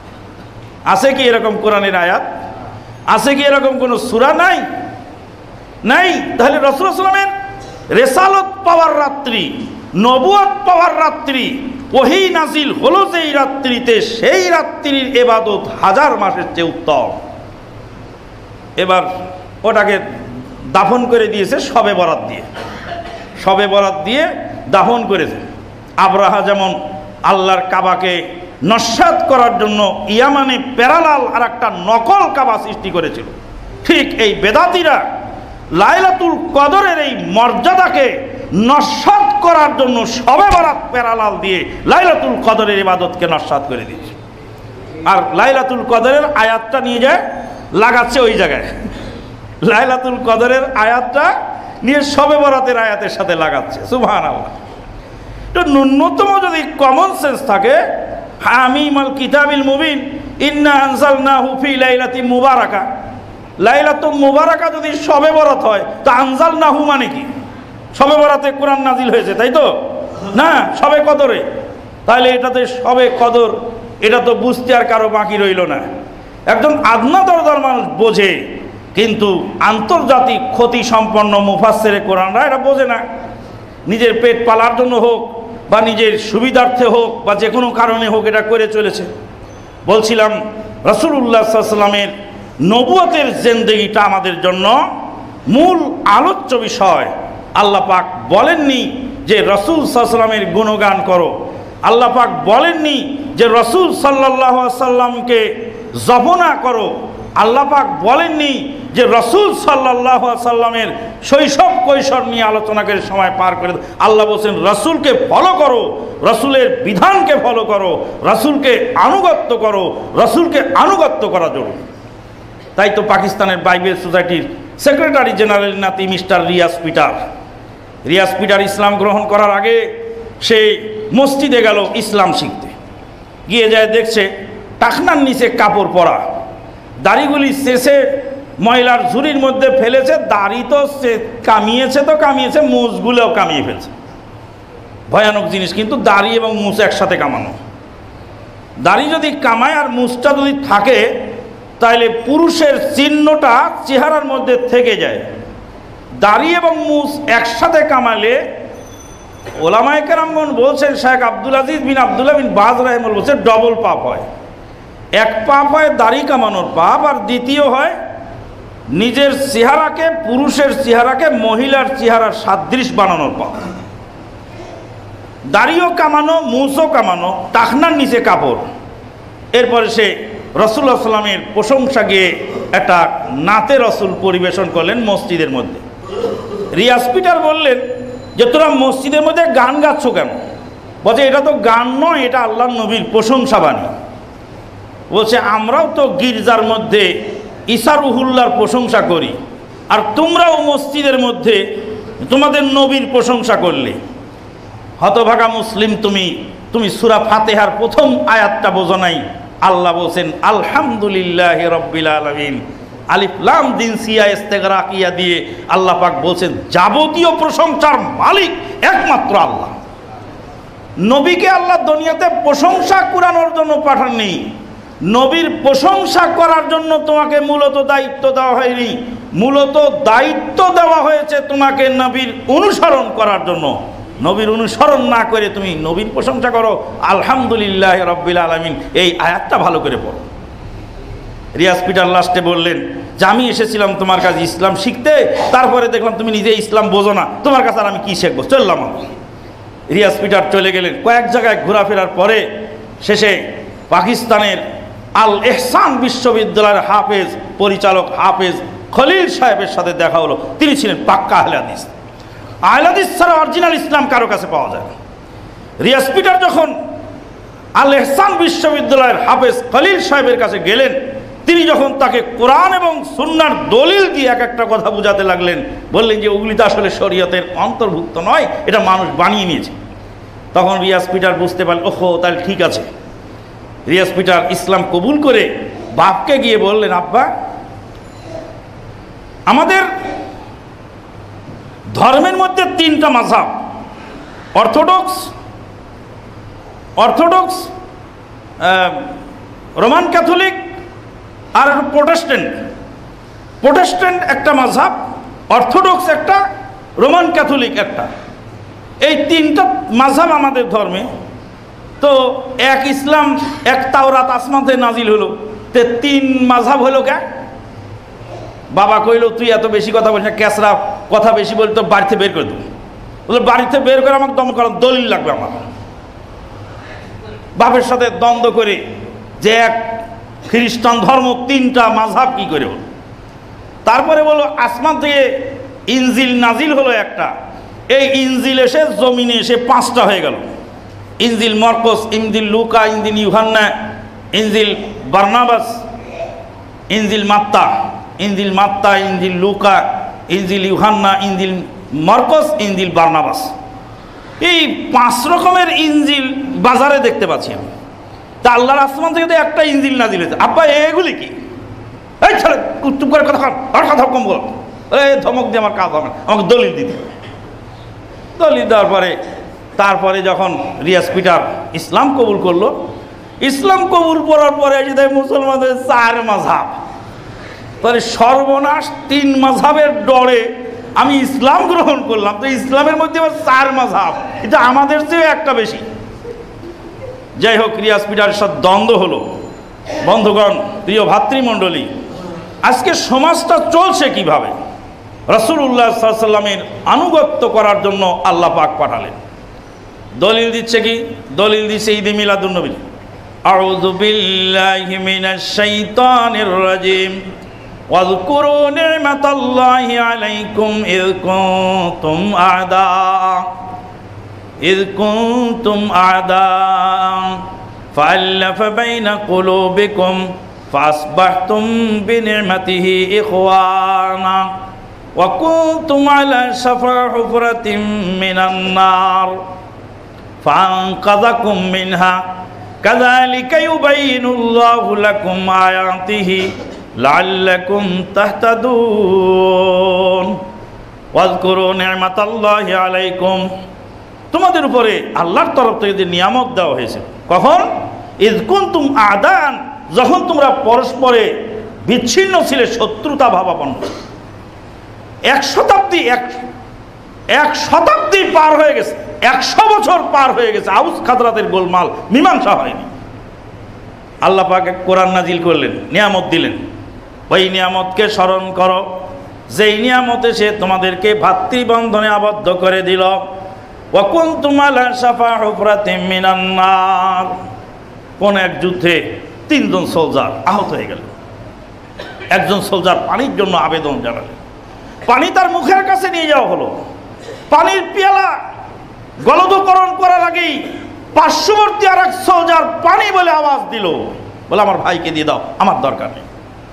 [SPEAKER 2] আছে কি এরকম কোরআনের আয়াত? আছে কি এরকম কোন সূরা? নাই, নাই। তাহলে রাসূলুল্লাহ সাল্লাল্লাহু আলাইহি ওয়াসাল্লামের রিসালাত পাওয়ার রাত্রি, নবুয়ত পাওয়ার রাত্রি, ওহী নাজিল হলো যেই রাত্রিতে সেই রাত্রির ইবাদত 1000 মাসের চেয়ে উত্তম। এবার ওটাকে দাফন করে দিয়েছে শবে বরাত দিয়ে, শবে বরাত দিয়ে দাফন করেছে। আবরাহা যেমন আল্লাহর কাবাকে নস্যাৎ করার জন্য ইয়ামানে প্যারালাল আর একটা নকল কাবা সৃষ্টি করেছিল, ঠিক এই বেদাতীরা লাইলাতুল কদরের এই মর্যাদাকে নস্যাৎ করার জন্য শবে বরাত প্যারালাল দিয়ে লাইলাতুল কদরের ইবাদতকে নস্যাৎ করে দিয়েছে। আর লাইলাতুল কদরের আয়াতটা নিয়ে যায় লাগাচ্ছে ওই জায়গায়, লাইলাতুল কদরের আয়াতটা নিয়ে শবে বরাতের আয়াতের সাথে লাগাচ্ছে। সুবহানাল্লাহ। তো ন্যূনতম যদি কমন সেন্স থাকে, হামিমাল কিতাবিল মুবিন ইন্না আনজালনাহু ফি লাইলাতিন মুবারাকা, লাইলাতুল মুবারাকা যদি শবে বরাত হয় তো আনজালনাহু মানে কি? শবে বরাতে কোরআন নাজিল হয়েছে, তাই তো না? শবে কদরে। তাহলে এটাতে শবে কদর, এটা তো বুঝতে আর কারো বাকি রইল না। একজন আদনা দরদার মানুষ বোঝে, কিন্তু আন্তর্জাতিক ক্ষতি সম্পন্ন মুফাসসিরে কোরআনরা এটা বোঝে না। নিজের পেট পালার জন্য হোক বা নিজের সুবিধার্থে হোক বা যে কোনো কারণে হোক এটা করে চলেছে। বলছিলাম রাসূলুল্লাহ সাল্লাল্লাহু আলাইহি ওয়াসাল্লামের নবুয়তের জিন্দেগিটা আমাদের জন্য মূল আলোচ্য বিষয়। আল্লাহ পাক বলেননি যে রাসূল সাল্লাল্লাহু আলাইহি ওয়াসাল্লামের গুণগান করো, আল্লাহ পাক বলেননি যে রাসূল সাল্লাল্লাহু আলাইহি ওয়াসাল্লামকে জপনা করো, আল্লাহ পাক বলেননি যে রাসূল সাল্লাল্লাহু আলাইহি ওয়াসাল্লামের শৈশব কৈশোর নিয়ে আলোচনা করে সময় পার করে। আল্লাহ বলছেন রাসূলকে ফলো করো, রাসূলের বিধানকে ফলো করো, রাসূলকে আনুগত্য করো, রাসূলকে আনুগত্য করা জরুরি। তাই তো পাকিস্তানের বাইবেল সোসাইটির সেক্রেটারি জেনারেল নাতি mister Riaz Peter, Riaz Peter ইসলাম গ্রহণ করার আগে সে মসজিদে গেল ইসলাম শিখতে, গিয়ে যায় দেখছে টাকনার নিচে কাপড় পরা, দাড়িগুলি শেষে ময়লার ঝুড়ির মধ্যে ফেলেছে, দাড়ি তো সে কামিয়েছে, মুছগুলোও কামিয়ে ফেলছে। ভয়ানক জিনিস। কিন্তু দাড়ি এবং মুছ একসাথে কামানো। দাড়ি যদি কামায় আর মুছটা যদি থাকে, তাহলে পুরুষের চিহ্নটা চেহারার মধ্যে থেকে যায়। দাড়ি এবং মুছ একসাথে কামালে ওলামায়ে কেরামগণ বলছেন, শেখ আব্দুল আজিজ বিন আব্দুল্লাহ বিন বাজ রাহিমাহুল্লাহ বলছে ডবল পাপ হয়। এক পাপ হয় দাড়ি কামানোর পাপ, আর দ্বিতীয় হয় নিজের চেহারাকে, পুরুষের চেহারাকে মহিলার চেহারার সাদৃশ বানানোর পাপ। দাড়িও কামানো, মুছও কামানো, টাকনার নিচে কাপড়। এরপরে সে রাসূলুল্লাহ সাল্লাল্লাহু আলাইহি ওয়াসাল্লামের প্রশংসা গিয়ে একটা নাতে রসুল পরিবেশন করলেন মসজিদের মধ্যে। রিয়াজ পিটার বললেন যে তোরা মসজিদের মধ্যে গান গাচ্ছ কেন? বলছে এটা তো গান নয়, এটা আল্লাহর নবীর প্রশংসা বাণী। বলছে আমরাও তো গির্জার মধ্যে ঈসা রুহুল্লাহর প্রশংসা করি, আর তোমরাও মসজিদের মধ্যে তোমাদের নবীর প্রশংসা করলে। হতভাগা মুসলিম, তুমি সূরা ফাতিহার প্রথম আয়াতটা বোঝো নাই। আল্লাহ বলছেন আলহামদুলিল্লাহি রাব্বিল আলামিন, আলিফ লাম দিন সিয়া ইস্তেগরাকিয়া দিয়ে আল্লাহ পাক বলছেন যাবতীয় প্রশংসার মালিক একমাত্র আল্লাহ। নবীকে আল্লাহ দুনিয়াতে প্রশংসা কুরানোর জন্য পাঠাননি, নবীর প্রশংসা করার জন্য তোমাকে মূলত দায়িত্ব দেওয়া হয়নি। মূলত দায়িত্ব দেওয়া হয়েছে তোমাকে নবীর অনুসরণ করার জন্য। নবীর অনুসরণ না করে তুমি নবীর প্রশংসা করো। আলহামদুলিল্লাহ রাব্বিল আলামিন, এই আয়াতটা ভালো করে পড়ো। রিয়াজ পিটার লাস্টে বললেন যে আমি এসেছিলাম তোমার কাছে ইসলাম শিখতে, তারপরে দেখলাম তুমি নিজে ইসলাম বোঝো না, তোমার কাছে আর আমি কী শিখবো, চললাম আমি। রিয়াজ পিটার চলে গেলেন। কয়েক জায়গায় ঘোরাফেরার পরে শেষে পাকিস্তানের আল এহসান বিশ্ববিদ্যালয়ের হাফেজ, পরিচালক হাফেজ খলিল সাহেবের সাথে দেখা হলো। তিনি ছিলেন পাক্কা আহলে হাদিস। আহলে হাদিস ছাড়া অরিজিনাল ইসলাম কারো কাছে পাওয়া যায় না। রিয়াজ পিটার যখন আল এহসান বিশ্ববিদ্যালয়ের হাফেজ খলিল সাহেবের কাছে গেলেন, তিনি যখন তাকে কোরআন এবং সুন্নাহর দলিল দিয়ে এক একটা কথা বুঝাতে লাগলেন, বললেন যে ওগুলি তো আসলে শরীয়তের অন্তর্ভুক্ত নয়, এটা মানুষ বানিয়ে নিয়েছে। তখন রিয়াজ পিটার বুঝতে পারল, ওহো তাহলে ঠিক আছে। রিয়াজ পিটার ইসলাম কবুল করে বাপকে গিয়ে বললেন, আব্বা আমাদের ধর্মের মধ্যে তিনটা মাযহাব, অর্থোডক্স, রোমান ক্যাথলিক আর প্রোটেস্ট্যান্ট একটা মাযহাব, অর্থোডক্স একটা, রোমান ক্যাথলিক একটা। এই তিনটা মাযহাব আমাদের ধর্মে। তো এক ইসলাম, এক তাওরাত আসমান থেকে নাজিল হলো, তে তিন মাযহাব হলো কে? বাবা কইল তুই এত বেশি কথা বলিস না, ক্যাসরা কথা বেশি বলি তো বাড়িতে বের করে দেবো। বলে বাড়িতে বের করে আমাকে দমন করার দলিল লাগবে আমার। বাপের সাথে দ্বন্দ্ব করে যে এক খ্রিস্টান ধর্ম তিনটা মাযহাব কি করে হলো। তারপরে বলো আসমান থেকে ইনজিল নাজিল হলো একটা, এই ইনজিল এসে জমিনে এসে পাঁচটা হয়ে গেল। ইনজিল মরকস, ইনজিল লুকা, ইনজিল ইউহান্না, ইনজিল বারনাবাস, ইনজিল মাত্তা, ইনজিল লুকা, ইনজিল ইউহান্না, ইনজিল মরকস, ইনজিল বারনাবাস। এই 5 রকমের ইনজিল বাজারে দেখতে পাচ্ছি আমি। তা আল্লাহর আসমান থেকে একটা ইনজিল নাজিল হয়েছে। আব্বা এগুলি কি? এই ছেলে চুপ করে কথা আর কথা কম বল, এই ধমক দিয়ে আমার কাজ হবে না, আমাকে দলিল দিতে। দলিল দেওয়ার তারপরে যখন রিয়াজ পিটার ইসলাম কবুল করলো, ইসলাম কবুল করার পরে এসে মুসলমানদের 4 মাযহাব। তাহলে সর্বনাশ, 3 মাযহাবের ডরে আমি ইসলাম গ্রহণ করলাম, তো ইসলামের মধ্যে আবার 4 মাযহাব, এটা আমাদের চেয়ে একটা বেশি। যাই হোক, রিয়াজ পিটারের সাথে দ্বন্দ্ব হলো। বন্ধুগণ, প্রিয় ভাতৃমণ্ডলী, আজকে সমাজটা চলছে কিভাবে? রাসূলুল্লাহ সাল্লাল্লাহু আলাইহি ওয়াসাল্লামের আনুগত্য করার জন্য আল্লাহ পাক পাঠালেন। দলিল দিচ্ছে কি? দলিল দিচ্ছে ঈদে মিলাদুন নবী। আউযু বিল্লাহি মিনাশ শাইতানির রাজিম। ওয়াযকুরু নি'মাতাল্লাহি আলাইকুম ইয কুনতুম আ'দা ফাআল্লাফা বাইনা কুলুবিকুম ফাসবাহতুম বিনি'মাতিহি ইখওয়ানা ওয়া কুনতুম আলা শাফা হুফরাতিন মিনান নার ফাআনকাযাকুম মিনহা কাযালিকা ইউবাইয়িনুল্লাহু লাকুম আয়াতিহি লাআল্লাকুম তাহতাদুন ওয়াজকুরু নি'মাতাল্লাহি আলাইকুম। তোমাদের উপরে আল্লাহর তরফ থেকে যে নিয়ামত দেওয়া হয়েছে, কখন? ইয কুনতুম আদান, যখন তোমরা পরস্পরে বিচ্ছিন্ন ছিলে, শত্রুতা ভাবাপন্ন। এক শতাব্দী পার হয়ে গেছে, 100 বছর পার হয়ে গেছে, আউস খাজরাতের গোলমাল মীমাংসা হয়নি। আল্লাহ পাক কোরআন নাজিল করলেন, নিয়ামত দিলেন। ওই নিয়ামতকে স্মরণ করো, যেই নিয়ামতে সে তোমাদেরকে ভাতৃবন্ধনে আবদ্ধ করে দিল। ওয়া কুনতুম আলা শাফা হুফরাতিম মিনান নার, কোন এক যুদ্ধে 3 জন সোলজার আহত হয়ে গেল। একজন সোলজার পানির জন্য আবেদন জানালেন, পানি তার মুখের কাছে নিয়ে যাওয়া হলো। পানির পেয়ালা গলদকরণ করার আগেই পার্শ্ববর্তী আর এক সোলজার পানি বলে আওয়াজ দিল, বলে আমার ভাইকে দিয়ে দাও, আমার দরকার নেই।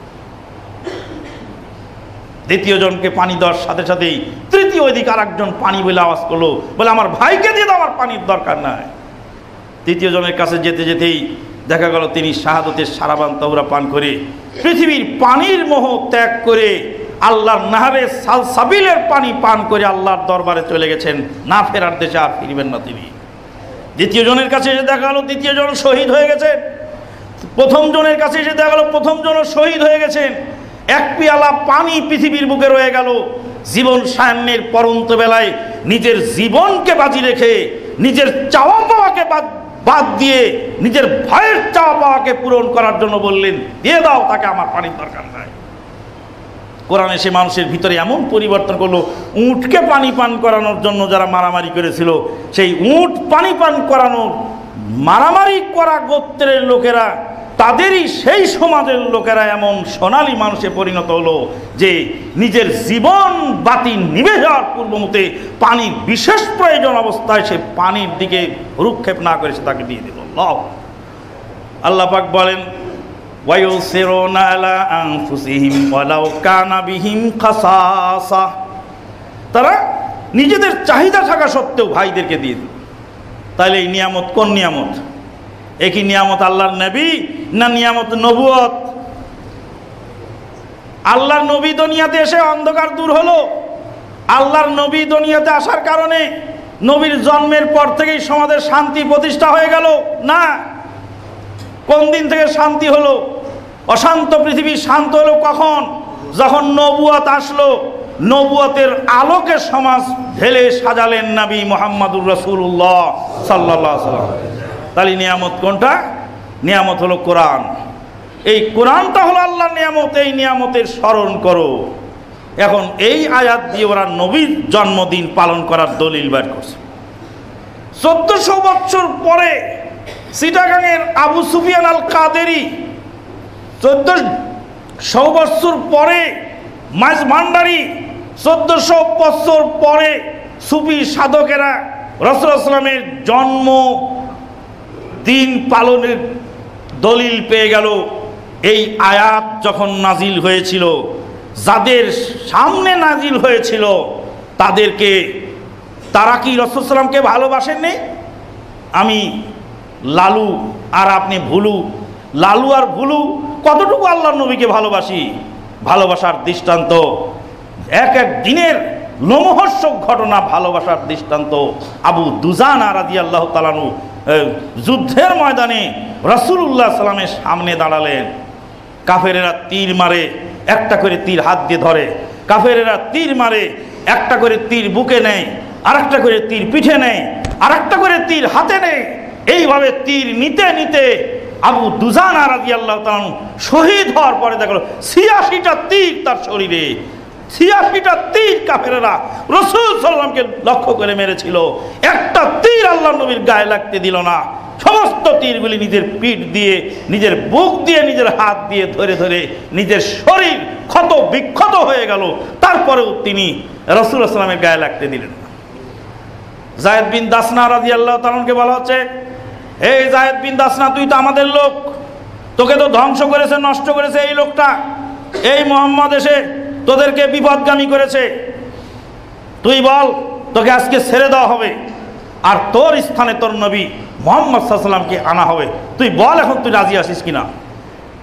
[SPEAKER 2] দ্বিতীয় জনকে পানি দেওয়ার সাথে সাথেই তৃতীয় ওইদিকে আর একজন পানি বলে আওয়াজ করলো, বলে আমার ভাইকে দিয়ে দাও, আমার পানির দরকার নাই। তৃতীয় জনের কাছে যেতে যেতেই দেখা গেল তিনি শাহাদতের সারাবান তাওরা পান করে পৃথিবীর পানির মোহ ত্যাগ করে আল্লাহর নাহারে সালসাবিলের পানি পান করে আল্লাহর দরবারে চলে গেছেন, না ফেরার দেশে আর ফিরবেন না তিনি। দ্বিতীয় জনের কাছে এসে দেখা গেল দ্বিতীয় জন শহীদ হয়ে গেছেন। প্রথম জনের কাছে এসে দেখা গেল প্রথম জন শহীদ হয়ে গেছেন। এক পেয়ালা পানি পৃথিবীর বুকে রয়ে গেল। জীবন সায়ান্নের পরন্ত বেলায় নিজের জীবনকে বাজি রেখে, নিজের চাওয়া পাওয়াকে বাদ দিয়ে নিজের ভয়ের চাওয়া পাওয়াকে পূরণ করার জন্য বললেন, দিয়ে দাও তাকে, আমার পানির দরকার নাই। কোরআন এসে মানুষের ভিতরে এমন পরিবর্তন করলো, উটকে পানি পান করানোর জন্য যারা মারামারি করেছিল, সেই উট পানি পান করানোর মারামারি করা গোত্রের লোকেরা, তাদেরই সেই সমাজের লোকেরা এমন সোনালী মানুষে পরিণত হলো যে নিজের জীবন বাতি নিভে যাওয়ার পূর্বমুহূর্তে পানির বিশেষ প্রয়োজন অবস্থায় সে পানির দিকে ভ্রুক্ষেপ না করে সে তাকে দিয়ে দিল। আল্লাহ পাক বলেন, ওয়ায়ুসিরুনা আলা আনফুসিহিম ওয়ালাউ কানা বিহিম খাসাসা, তারা নিজেদের চাহিদা থাকা সত্ত্বেও ভাইদেরকে দিয়ে দিল। তাহলে এই নিয়ামত কোন নিয়ামত? একই নিয়ামত আল্লাহর নবী না নিয়ামত নবুয়ত? আল্লাহর নবী দুনিয়াতে এসে অন্ধকার দূর হলো। আল্লাহর নবী দুনিয়াতে আসার কারণে নবীর জন্মের পর থেকেই সমাজের শান্তি প্রতিষ্ঠা হয়ে গেল? না। কোন দিন থেকে শান্তি হলো? অশান্ত পৃথিবী শান্ত হলো কখন? যখন নবুয়ত আসলো। নবুয়তের আলোকে সমাজ ঢেলে সাজালেন নবী মুহাম্মদুর রাসূলুল্লাহ সাল্লাল্লাহু আলাইহি ওয়াসাল্লাম। তাহলে নিয়ামত কোনটা? নিয়ামত হলো কোরআন। এই কোরআনটা হলো আল্লাহর নিয়ামত। এই নিয়ামতের স্মরণ করো। এখন এই আয়াত দিয়ে ওরা নবীর জন্মদিন পালন করার দলিল বের করছে। 1400 বছর পরে চিটাগাংয়ের আবু সুফিয়ান আল কাদেরি, 1400 বছর পরে মাইজ ভান্ডারী, 1400 বছর পরে সুফি সাধকেরা রাসূলুল্লাহ সাল্লাল্লাহু আলাইহি ওয়াসাল্লামের জন্ম দিন পালনের দলিল পেয়ে গেল। এই আয়াত যখন নাজিল হয়েছিল, যাদের সামনে নাজিল হয়েছিল তাদেরকে, তারা কি রাসূল সাল্লামকে ভালোবাসেননি? আমি লালু আর আপনি ভুলু, লালু আর ভুলু কতটুকু আল্লাহর নবীকে ভালোবাসি? ভালোবাসার দৃষ্টান্ত এক এক দিনের লোমহর্ষক ঘটনা, ভালোবাসার দৃষ্টান্ত। আবু দুজানা রাদিয়াল্লাহু তাআলা আনহু যুদ্ধের ময়দানে রাসূলুল্লাহ সাল্লামের সামনে দাঁড়ালেন। কাফেরেরা তীর মারে, একটা করে তীর হাত দিয়ে ধরে। কাফেরেরা তীর মারে, একটা করে তীর বুকে নেয়, আরেকটা করে তীর পিঠে নেয়, আরেকটা করে তীর হাতে নেয়। এইভাবে তীর নিতে নিতে আবু দুজানা রাদিয়াল্লাহু তাআলা আনহু শহীদ হওয়ার পরে দেখলো ৮৬টা তীর তার শরীরে। ৮৬টা তীর কাফেরেরা রাসূল সাল্লাল্লাহু আলাইহি ওয়াসাল্লামকে লক্ষ্য করে মেরেছিল। একটা তীর আল্লাহর নবীর গায়ে লাগতে দিল না। সমস্ত তীরগুলি নিজের পিঠ দিয়ে, নিজের বুক দিয়ে, নিজের হাত দিয়ে ধরে ধরে নিজের শরীর ক্ষত বিক্ষত হয়ে গেল। তারপরেও তিনি রাসূলুল্লাহ সাল্লাল্লাহু আলাইহি ওয়াসাল্লামের গায়ে লাগতে দিলেন না। যায়েদ বিন দাসনা রাদিয়াল্লাহু তাআলা আনহুকে বলা হচ্ছে, এই যায়েদ বিন দাসনা, তুই তো আমাদের লোক, তোকে তো ধ্বংস করেছে, নষ্ট করেছে এই লোকটা। এই মুহাম্মদ এসে তোদেরকে বিপদগামী করেছে। তুই বল, তোকে আজকে ছেড়ে দেওয়া হবে আর তোর স্থানে তোর নবী মুহাম্মদ সাল্লাল্লাহু আলাইহি ওয়াসাল্লামকে আনা হবে। তুই বল এখন তুই রাজি আছিস কিনা?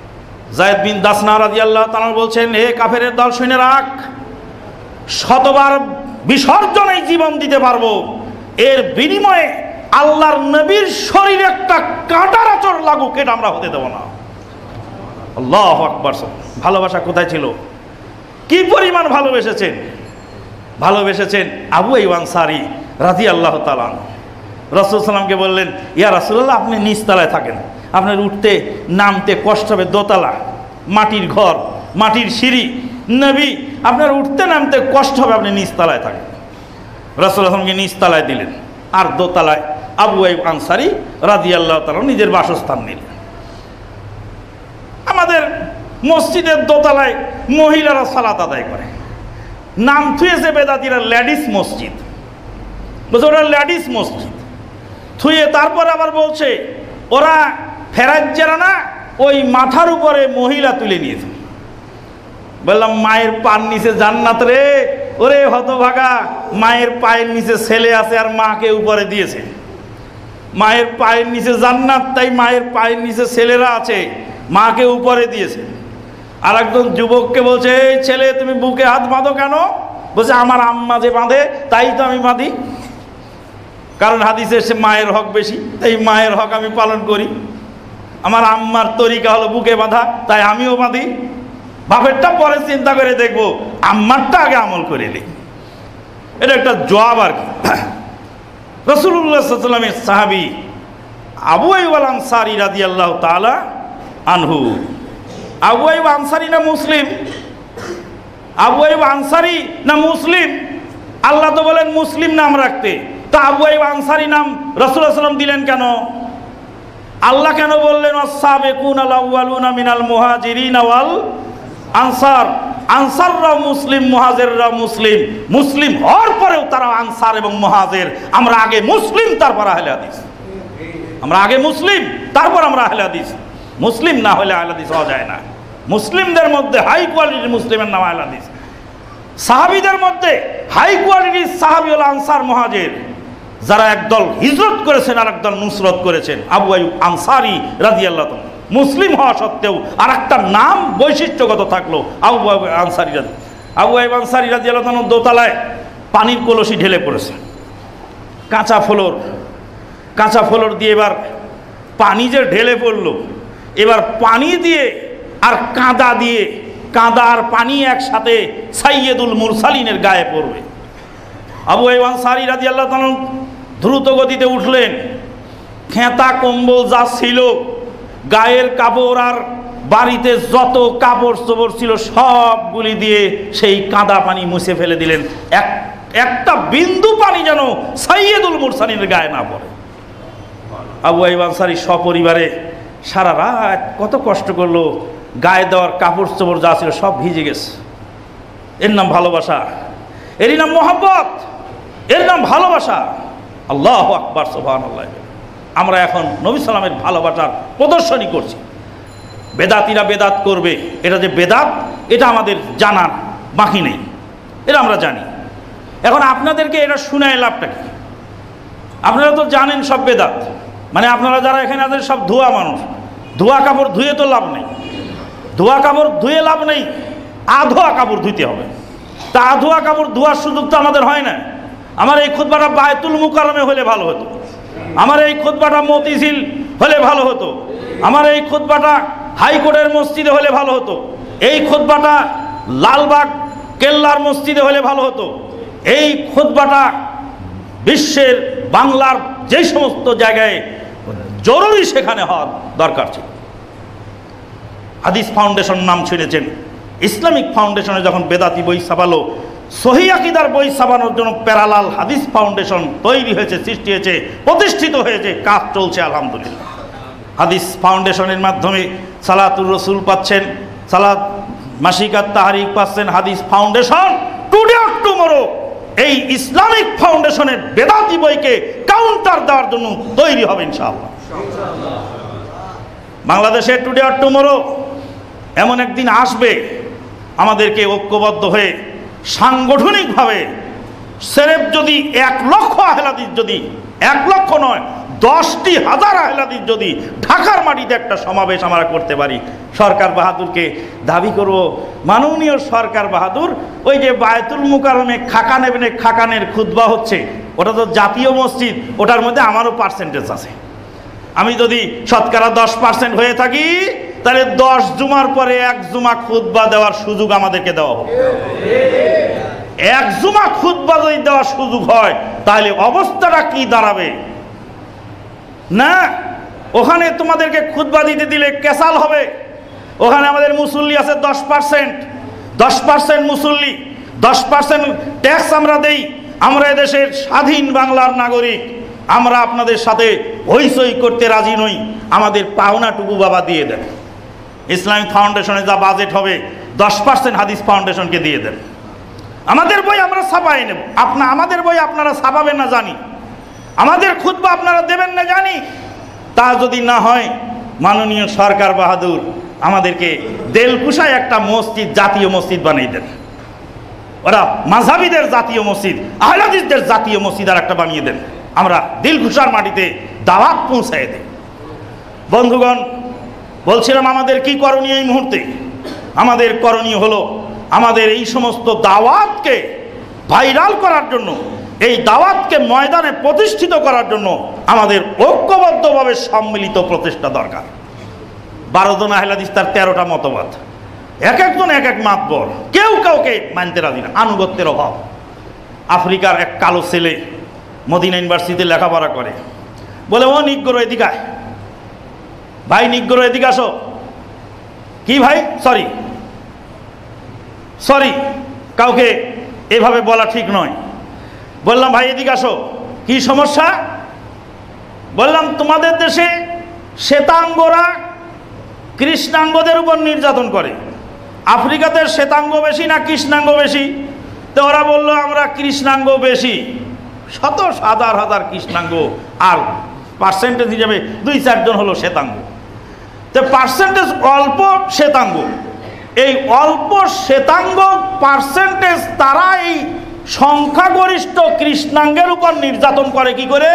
[SPEAKER 2] যায়েদ বিন দাসনা রাদিয়াল্লাহু তাআলা বলছেন, হে কাফেরের দল শুনে রাখ, শতবার বিসর্জনে জীবন দিতে পারবো, এর বিনিময়ে আল্লাহর নবীর শরীরে একটা কাঁটার আঁচড় লাগুক এটা আমরা হতে দেব না। আল্লাহু আকবার। ভালোবাসা কোথায় ছিল? কি পরিমাণ ভালোবেসেছেন! ভালোবেসেছেন আবু আইয়ুব আনসারী রাদিয়াল্লাহু তাআলা। রাসূল সাল্লামকে বললেন, ইয়া রাসূলুল্লাহ, আপনি নিচতলায় থাকেন, আপনার উঠতে নামতে কষ্ট হবে, দোতলা, মাটির ঘর, মাটির সিঁড়ি, নবী আপনার উঠতে নামতে কষ্ট হবে, আপনি নিচতলায় থাকেন। রাসূল সাল্লামকে নিচতলায় দিলেন, আর দোতলায় আবু আইয়ুব আনসারী রাদিয়াল্লাহু তাআলা নিজের বাসস্থান নিলেন। আমাদের মসজিদের দোতলায় মহিলারা সালাত আদায় করে, নাম থুয়েছে বেদাতিরা লেডিস মসজিদ, বলছে ওরা লেডিস মসজিদ থুয়ে, তারপর আবার বলছে ওরা ফেরাজ্জারা না, ওই মাথার উপরে মহিলা তুলে নিয়েছে। বললাম মায়ের পার নিচে জান্নাত রে, ওরে হতভাগা, মায়ের পায়ের নিচে ছেলে আছে আর মাকে উপরে দিয়েছে। মায়ের পায়ের নিচে জান্নাত, তাই মায়ের পায়ের নিচে ছেলেরা আছে, মাকে উপরে দিয়েছে। আর একজন যুবককে বলছে, এই ছেলে তুমি বুকে হাত বাঁধো কেন? বলছে আমার আম্মা যে বাঁধে তাই তো আমি বাঁধি, কারণ হাদিসে এসে মায়ের হক বেশি, তাই মায়ের হক আমি পালন করি। আমার আম্মার তরিকা হলো বুকে বাঁধা, তাই আমিও বাঁধি। বাপেরটা পরে চিন্তা করে দেখবো, আম্মারটা আগে আমল করে নিই। এটা একটা জবাব আর কি। রাসূলুল্লাহ সাল্লাল্লাহু আলাইহি ওয়াসাল্লামের সাহাবী আবু আইয়ুব আল আনসারী রাদিয়াল্লাহু তাআলা আনহু। আবু আইয়ুব আনসারী না মুসলিম? আবু আইয়ুব আনসারী না মুসলিম? আল্লাহ তো বলেন মুসলিম নাম রাখতে, তা আবু আইয়ুব আনসারী নাম রাসূলুল্লাহ সাল্লাল্লাহু আলাইহি ওয়াসাল্লাম দিলেন কেন? আল্লাহ কেন বললেন ওয়াস-সাবিকুনাল আউয়ালুনা মিনাল মুহাজিরিন ওয়াল আনসার? আনসাররা মুসলিম, মুহাজিররা মুসলিম, মুসলিম হওয়ার পরেও তারা আনসার এবং মুহাজির। আমরা আগে মুসলিম, তারপর আহলে হাদিস। আমরা আগে মুসলিম, তারপর আমরা আহলে হাদিস। মুসলিম না হলে আহলে হাদিস হওয়া যায় না। মুসলিমদের মধ্যে হাই কোয়ালিটির মুসলিমের নাম আহলে হাদিস। সাহাবীদের মধ্যে হাই কোয়ালিটির সাহাবী হল আনসার মুহাজির, যারা একদল হিজরত করেছেন আর একদল নুসরত করেছেন। আবু আইয়ুব আনসারী রাদিয়াল্লাহু তাআলা মুসলিম হওয়া সত্ত্বেও আর একটা নাম বৈশিষ্ট্যগত থাকলো আবু আইয়ুব আনসারী। আবু আইয়ুব আনসারী রাদিয়াল্লাহু তাআলা দোতলায় পানির কলসি ঢেলে পড়েছে, কাঁচা ফ্লোর দিয়ে এবার পানি যে ঢেলে পড়লো, এবার পানি দিয়ে আর কাদা দিয়ে, কাদা আর পানি একসাথে সাইয়্যিদুল মুরসালিনের গায়ে পড়বে। আবু আইয়ুব আনসারী রাদিয়াল্লাহু তাআলা দ্রুত গতিতে উঠলেন, খেতা কম্বল যা ছিল, গায়ের কাপড় আর বাড়িতে যত কাপড় চোপড় ছিল সবগুলি দিয়ে সেই কাদা পানি মুছে ফেলে দিলেন। একটা বিন্দু পানি যেন সাইয়্যিদুল মুরসালিনের গায়ে না পড়ে। আবু আইয়ুব আনসারী সপরিবারে সারা রাত কত কষ্ট করলো, গায়ে দেওয়ার কাপড় চোপড় যা ছিল সব ভিজে গেছে। এর নাম ভালোবাসা, এরই নাম মহব্বত, এর নাম ভালোবাসা। আল্লাহু আকবার, সুবহানাল্লাহ। আমরা এখন নবী সাল্লামের ভালোবাসার প্রদর্শনী করছি। বেদাতিরা বেদাত করবে, এটা যে বেদাত এটা আমাদের জানার বাকি নেই, এটা আমরা জানি। এখন আপনাদেরকে এটা শুনায় লাভটা কি? আপনারা তো জানেন সব বেদাত, মানে আপনারা যারা এখানে আছেন সব ধোয়া মানুষ, ধোয়া কাপড় ধুয়ে তো লাভ নেই, ধোয়া কাপড় ধুয়ে লাভ নেই, আধোয়া কাপড় ধুইতে হবে। তা আধোয়া কাপড় ধোয়ার সুযোগ তো আমাদের হয় না। আমার এই খুতবাটা বায়তুল মুকাররমে হলে ভালো হতো, আমার এই খুতবাটা মতিঝিল হলে ভালো হতো, আমার এই খুতবাটা হাইকোর্টের মসজিদে হলে ভালো হতো, এই খুতবাটা লালবাগ কেল্লার মসজিদে হলে ভালো হতো, এই খুতবাটা বিশ্বের বাংলার যে সমস্ত জায়গায় জরুরি সেখানে হওয়ার দরকার ছিল। হাদিস ফাউন্ডেশন নাম শুনেছেন, ইসলামিক ফাউন্ডেশনে যখন বেদাতি বই ছাপালো, সহিহ আকীদার বই ছাপানোর জন্য প্যারালাল হাদিস ফাউন্ডেশন তৈরি হয়েছে, সৃষ্টি হয়েছে, প্রতিষ্ঠিত হয়েছে, কাজ চলছে আলহামদুলিল্লাহ। হাদিস ফাউন্ডেশনের মাধ্যমে সালাতুর রসুল পাচ্ছেন, সালাত মাসিকাত তাহরিক পাচ্ছেন। হাদিস ফাউন্ডেশন টুডে অর টুমরো এই ইসলামিক ফাউন্ডেশনের বেদাতি বইকে কাউন্টার দেওয়ার জন্য তৈরি হবে ইনশাআল্লাহ। বাংলাদেশের টুডে অর টুমরো এমন একদিন আসবে, আমাদেরকে ঐক্যবদ্ধ হয়ে সাংগঠনিকভাবে সেরেফ যদি 1 লক্ষ আহলে হাদিস, যদি 1 লক্ষ নয় 10,000 আহলে হাদিস যদি ঢাকার মাটিতে একটা সমাবেশ আমরা করতে পারি, সরকার বাহাদুরকে দাবি করব মাননীয় সরকার বাহাদুর ওই যে বায়তুল মুকাররমে খাকানের খুতবা হচ্ছে, ওটা তো জাতীয় মসজিদ, ওটার মধ্যে আমারও পার্সেন্টেজ আছে। আমি যদি শতকরা 10% হয়ে থাকি, তাহলে 10 জুমার পরে 1 জুমা খুতবা দেওয়ার সুযোগ আমাদেরকে দেওয়া হবে। 1 জুমা খুতবা যদি দেওয়ার সুযোগ হয়, তাহলে অবস্থাটা কি দাঁড়াবে? না, ওখানে তোমাদেরকে খুতবা দিতে দিলে ক্যাসাল হবে। ওখানে আমাদের মুসল্লি আছে 10% মুসল্লি, 10% ট্যাক্স আমরা দেই। আমরা এদেশের স্বাধীন বাংলার নাগরিক, আমরা আপনাদের সাথে হইচই করতে রাজি নই। আমাদের পাওনাটুকু বাবা দিয়ে দেন। ইসলামিক ফাউন্ডেশনে যা বাজেট হবে 10% হাদিস ফাউন্ডেশনকে দিয়ে দেন। আমাদের বই আমরা ছাপাই নেব। আমাদের বই আপনারা ছাপাবেন না জানি, আমাদের খুতবা আপনারা দেবেন না জানি। তা যদি না হয়, মাননীয় সরকার বাহাদুর আমাদেরকে দেলকুশায় একটা মসজিদ, জাতীয় মসজিদ বানিয়ে দেন। ওরা মাযহাবীদের জাতীয় মসজিদ, আহলে হাদিসদের জাতীয় মসজিদ আর একটা বানিয়ে দেন। আমরা দিলকুশার মাটিতে দাওয়াত পৌঁছায় দেই। বন্ধুগণ, বলছিলাম আমাদের কি করণীয় এই মুহূর্তে? আমাদের করণীয় হলো আমাদের এই সমস্ত দাওয়াতকে ভাইরাল করার জন্য, এই দাওয়াতকে ময়দানে প্রতিষ্ঠিত করার জন্য আমাদের ঐক্যবদ্ধভাবে সম্মিলিত প্রচেষ্টা দরকার। 12 জন আহলে হাদিস, তার 13টা মতবাদ, এক একজন এক এক মাতবর, কেউ কাউকে মানতে রাজি না, আনুগত্যের অভাব। আফ্রিকার এক কালো ছেলে মদিনা ইউনিভার্সিটিতে লেখাপড়া করে, বলে ও নিগ্রো এদিকে আয়। ভাই নিগ্রো এদিকে আসো। কি ভাই? সরি, কাউকে এভাবে বলা ঠিক নয়। বললাম ভাই এদিকে আসো। কি সমস্যা? বললাম তোমাদের দেশে শ্বেতাঙ্গরা কৃষ্ণাঙ্গদের উপর নির্যাতন করে। আফ্রিকাতে শ্বেতাঙ্গ বেশি না কৃষ্ণাঙ্গ বেশি? তো ওরা বললো আমরা কৃষ্ণাঙ্গ বেশি, শত হাজার কৃষ্ণাঙ্গ, আর পার্সেন্টেজ হিসাবে 2-4 জন হলো শ্বেতাঙ্গ। তো পার্সেন্টেজ অল্প শ্বেতাঙ্গ, এই অল্প শ্বেতাঙ্গ পার্সেন্টেজ তারা এই সংখ্যাগরিষ্ঠ কৃষ্ণাঙ্গের উপর নির্যাতন করে কি করে?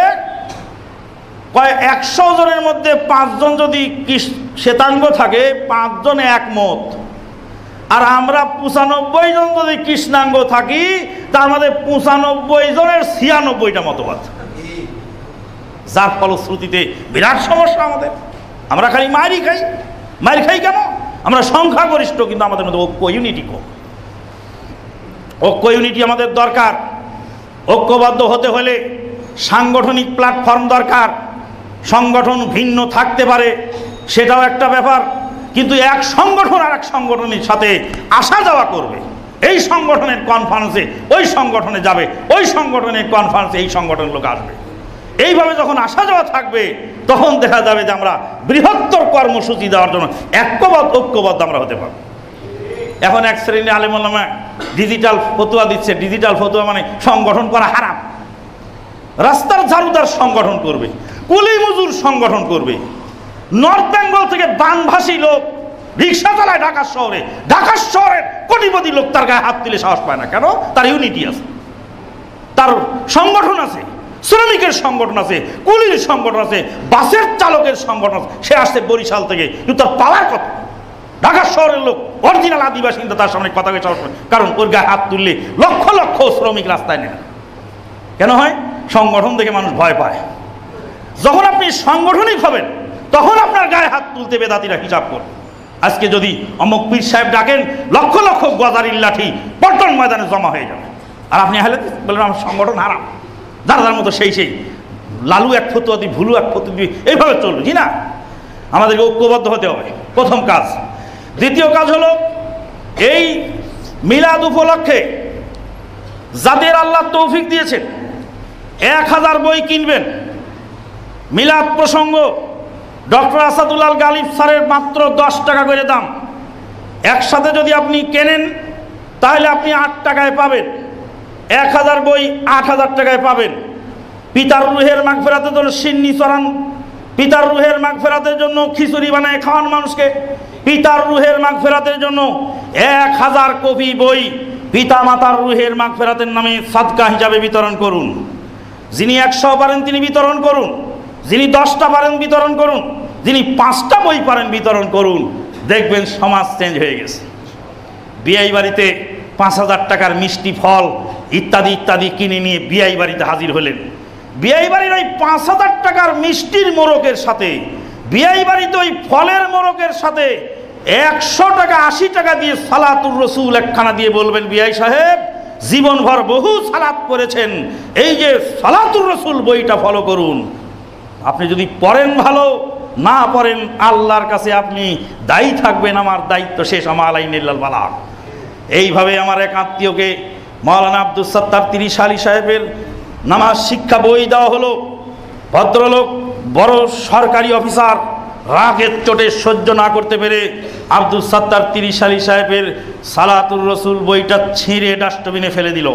[SPEAKER 2] 100 জনের মধ্যে 5 জন যদি শ্বেতাঙ্গ থাকে, 5 জন একমত, আর আমরা 95 জন যদি কৃষ্ণাঙ্গ থাকি, তার মধ্যে 95 জনের 96টা মতবাদ। যার ফলশ্রুতিতে বিরাট সমস্যা আমাদের। আমরা খালি মারি খাই কেন? আমরা সংখ্যাগরিষ্ঠ, কিন্তু আমাদের মধ্যে ঐক্য ইউনিটি কম। ঐক্য ইউনিটি আমাদের দরকার। ঐক্যবদ্ধ হতে হলে সাংগঠনিক প্ল্যাটফর্ম দরকার। সংগঠন ভিন্ন থাকতে পারে, সেটাও একটা ব্যাপার, কিন্তু এক সংগঠন আর এক সংগঠনের সাথে আসা যাওয়া করবে। এই সংগঠনের কনফারেন্সে ওই সংগঠনে যাবে, ওই সংগঠনের কনফারেন্সে এই সংগঠনের লোক আসবে। এইভাবে যখন আসা যাওয়া থাকবে, তখন দেখা যাবে যে আমরা বৃহত্তর কর্মসূচি দেওয়ার জন্য ঐক্যবদ্ধ আমরা হতে পারব। এখন এক শ্রেণীর আলেম ওলামা ডিজিটাল ফতোয়া দিচ্ছে। ডিজিটাল ফতোয়া মানে সংগঠন করা হারাম। রাস্তার ঝাড়ুদার সংগঠন করবে, কুলি মজুর সংগঠন করবে। নর্থ বেঙ্গল থেকে বানভাসী লোক রিক্সা চালায় ঢাকা শহরের কোটিপতি লোক তার গায়ে হাত দিলে সাহস পায় না। কেন? তার ইউনিটি আছে, তার সংগঠন আছে, শ্রমিকের সংগঠন আছে, কুলির সংগঠন আছে, বাসের চালকের সংগঠন আছে। সে আসছে বরিশাল থেকে, কিন্তু তার পাওয়ার কত? ঢাকা শহরের লোক, অরিজিনাল আদিবাসী, কিন্তু তার সামনে কথা কে সাহস পায়, কারণ ওর গায়ে হাত তুললে লক্ষ লক্ষ শ্রমিক রাস্তায় নেয়। কেন হয়? সংগঠন দেখে মানুষ ভয় পায়। যখন আপনি সাংগঠনিক হবেন, তখন আপনার গায়ে হাত তুলতে বেদাতিরা হিসাব করবে। আজকে যদি অমুক পীর সাহেব ডাকেন, লক্ষ লক্ষ গজারির লাঠি পল্টন ময়দানে জমা হয়ে যাবে। আর আপনি হালে বললেন আমার সংগঠন হারাম, যার মতো সেই লালু এক ফতুয়া দিই, ভুলু এক ফতুয়া দিই, এইভাবে চলবে। জি না, আমাদেরকে ঐক্যবদ্ধ হতে হবে, প্রথম কাজ। দ্বিতীয় কাজ হলো, এই মিলাদ উপলক্ষে যাদের আল্লাহ তৌফিক দিয়েছেন 1000 বই কিনবেন। মিলাদ প্রসঙ্গ ডক্টর আসাদুল্লাহ গালিব স্যারের মাত্র 10 টাকা করে দাম। একসাথে যদি আপনি কেনেন, তাহলে আপনি 8 টাকায় পাবেন। 1000 বই 8000 টাকায় পাবেন। পিতার রুহের মাগফিরাতের জন্য সিন্নি চড়ান, পিতার রুহের মাগফিরাতের জন্য খিচুড়ি বানায় খাওয়ান মানুষকে, পিতার রুহের মাগফিরাতের জন্য 1000 কপি বই পিতা মাতার রুহের মাগফিরাতের নামে সাদকা হিসাবে বিতরণ করুন। যিনি 100 পারেন তিনি বিতরণ করুন। যিনি 10টা পারেন বিতরণ করুন, যিনি 5টা বই পারেন বিতরণ করুন, দেখবেন সমাজ চেঞ্জ হয়ে গেছে। বিয়ে বাড়িতে 5,000 টাকার মিষ্টি ফল ইত্যাদি ইত্যাদি কিনে নিয়ে বিয়ে বাড়িতে হাজির হলেন। বিয়ে বাড়ির ওই 5,000 টাকার মিষ্টির মোড়কের সাথে, বিয়ে বাড়িতে ওই ফলের মোড়কের সাথে 100 টাকা 80 টাকা দিয়ে সালাতুর রসুল একখানা দিয়ে বলবেন, বিআই সাহেব জীবনভর বহু সালাত করেছেন, এই যে সালাতুর রসুল বইটা ফলো করুন। আপনি যদি পড়েন ভালো, না পড়েন আল্লাহর কাছে আপনি দায়ী থাকবেন, আমার দায়িত্ব শেষ, আমা আলাইনিল্লাল বালাগ। এইভাবে আমার এক আত্মীয়কে মাওলানা আব্দুল সত্তার 30 আলী সাহেবের নামাজ শিক্ষা বই দেওয়া হলো। ভদ্রলোক বড় সরকারি অফিসার, রাগের চোটে সহ্য না করতে পেরে আব্দুল সত্তার 30 আলী সাহেবের সালাতুর রসুল বইটা ছিঁড়ে ডাস্টবিনে ফেলে দিল।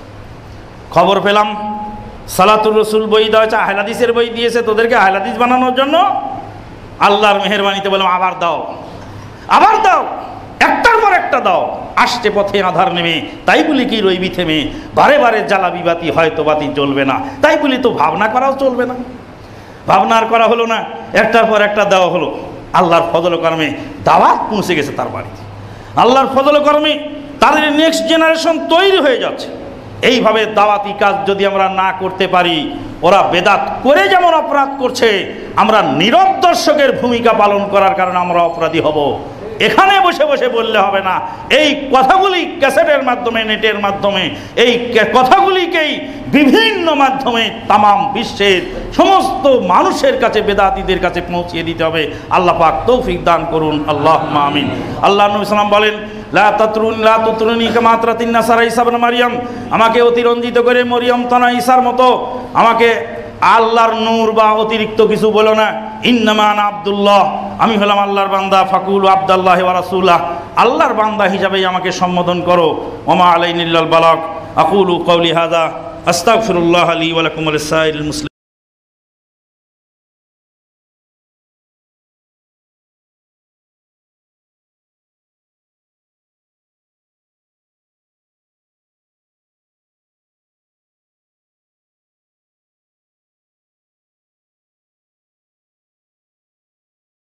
[SPEAKER 2] খবর পেলাম সালাতুর রসুল বই দেওয়া হয়েছে, আহলে হাদিসের বই দিয়েছে তোদেরকে আহলে হাদিস বানানোর জন্য। আল্লাহর মেহেরবানিতে বললাম আবার দাও, আবার দাও, একটার পর একটা দাও। আসছে পথে আধার নেমে, তাই বলি কি রইবি থেমে, বারে বারে জ্বালাবি বাতি, হয়তো বাতি জ্বলবে না, তাই বলি তো ভাবনা করাও চলবে না। ভাবনা আর করা হলো না, একটার পর একটা দেওয়া হলো। আল্লাহর ফজল কর্মে দাওয়াত পৌঁছে গেছে তার বাড়িতে। আল্লাহর ফজল কর্মে তাদের নেক্সট জেনারেশন তৈরি হয়ে যাচ্ছে। এইভাবে দাওয়াতি কাজ যদি আমরা না করতে পারি, ওরা বেদাত করে যেমন অপরাধ করছে, আমরা নীরব দর্শকের ভূমিকা পালন করার কারণে আমরা অপরাধী হব। এখানে বসে বসে বললে হবে না, এই কথাগুলি ক্যাসেটের মাধ্যমে, নেটের মাধ্যমে, এই কথাগুলিকেই বিভিন্ন মাধ্যমে তামাম বিশ্বের সমস্ত মানুষের কাছে, বেদাতীদের কাছে পৌঁছিয়ে দিতে হবে। আল্লাহ পাক তৌফিক দান করুন, আল্লাহুম্মা আমিন। আল্লাহ নবী সাল্লাল্লাহু আলাইহি ওয়াসাল্লাম বলেন, লা তুতরুনি কামা আতরাতিন নাসারা ঈসা ইবনে মারইয়াম, আমাকে অতিরঞ্জিত করে মরিয়ম তনা ঈসার মতো আমাকে আল্লাহর নূর বা অতিরিক্ত কিছু বলো না। ইন্নামা আনা আব্দুল্লাহ, আমি হলাম আল্লাহর বান্দা। ফাকুলু আব্দুল্লাহি ওয়া রাসূলুহ, আল্লাহর বান্দা হিসাবেই আমাকে সম্বোধন করো। ওমা আলাইনিল্লাল বালাগ। আকুলু কওলি হাযা আস্তাগফিরুল্লাহ লি ওয়া লাকুম ওয়া লিসাইরিল মুসলিমিন।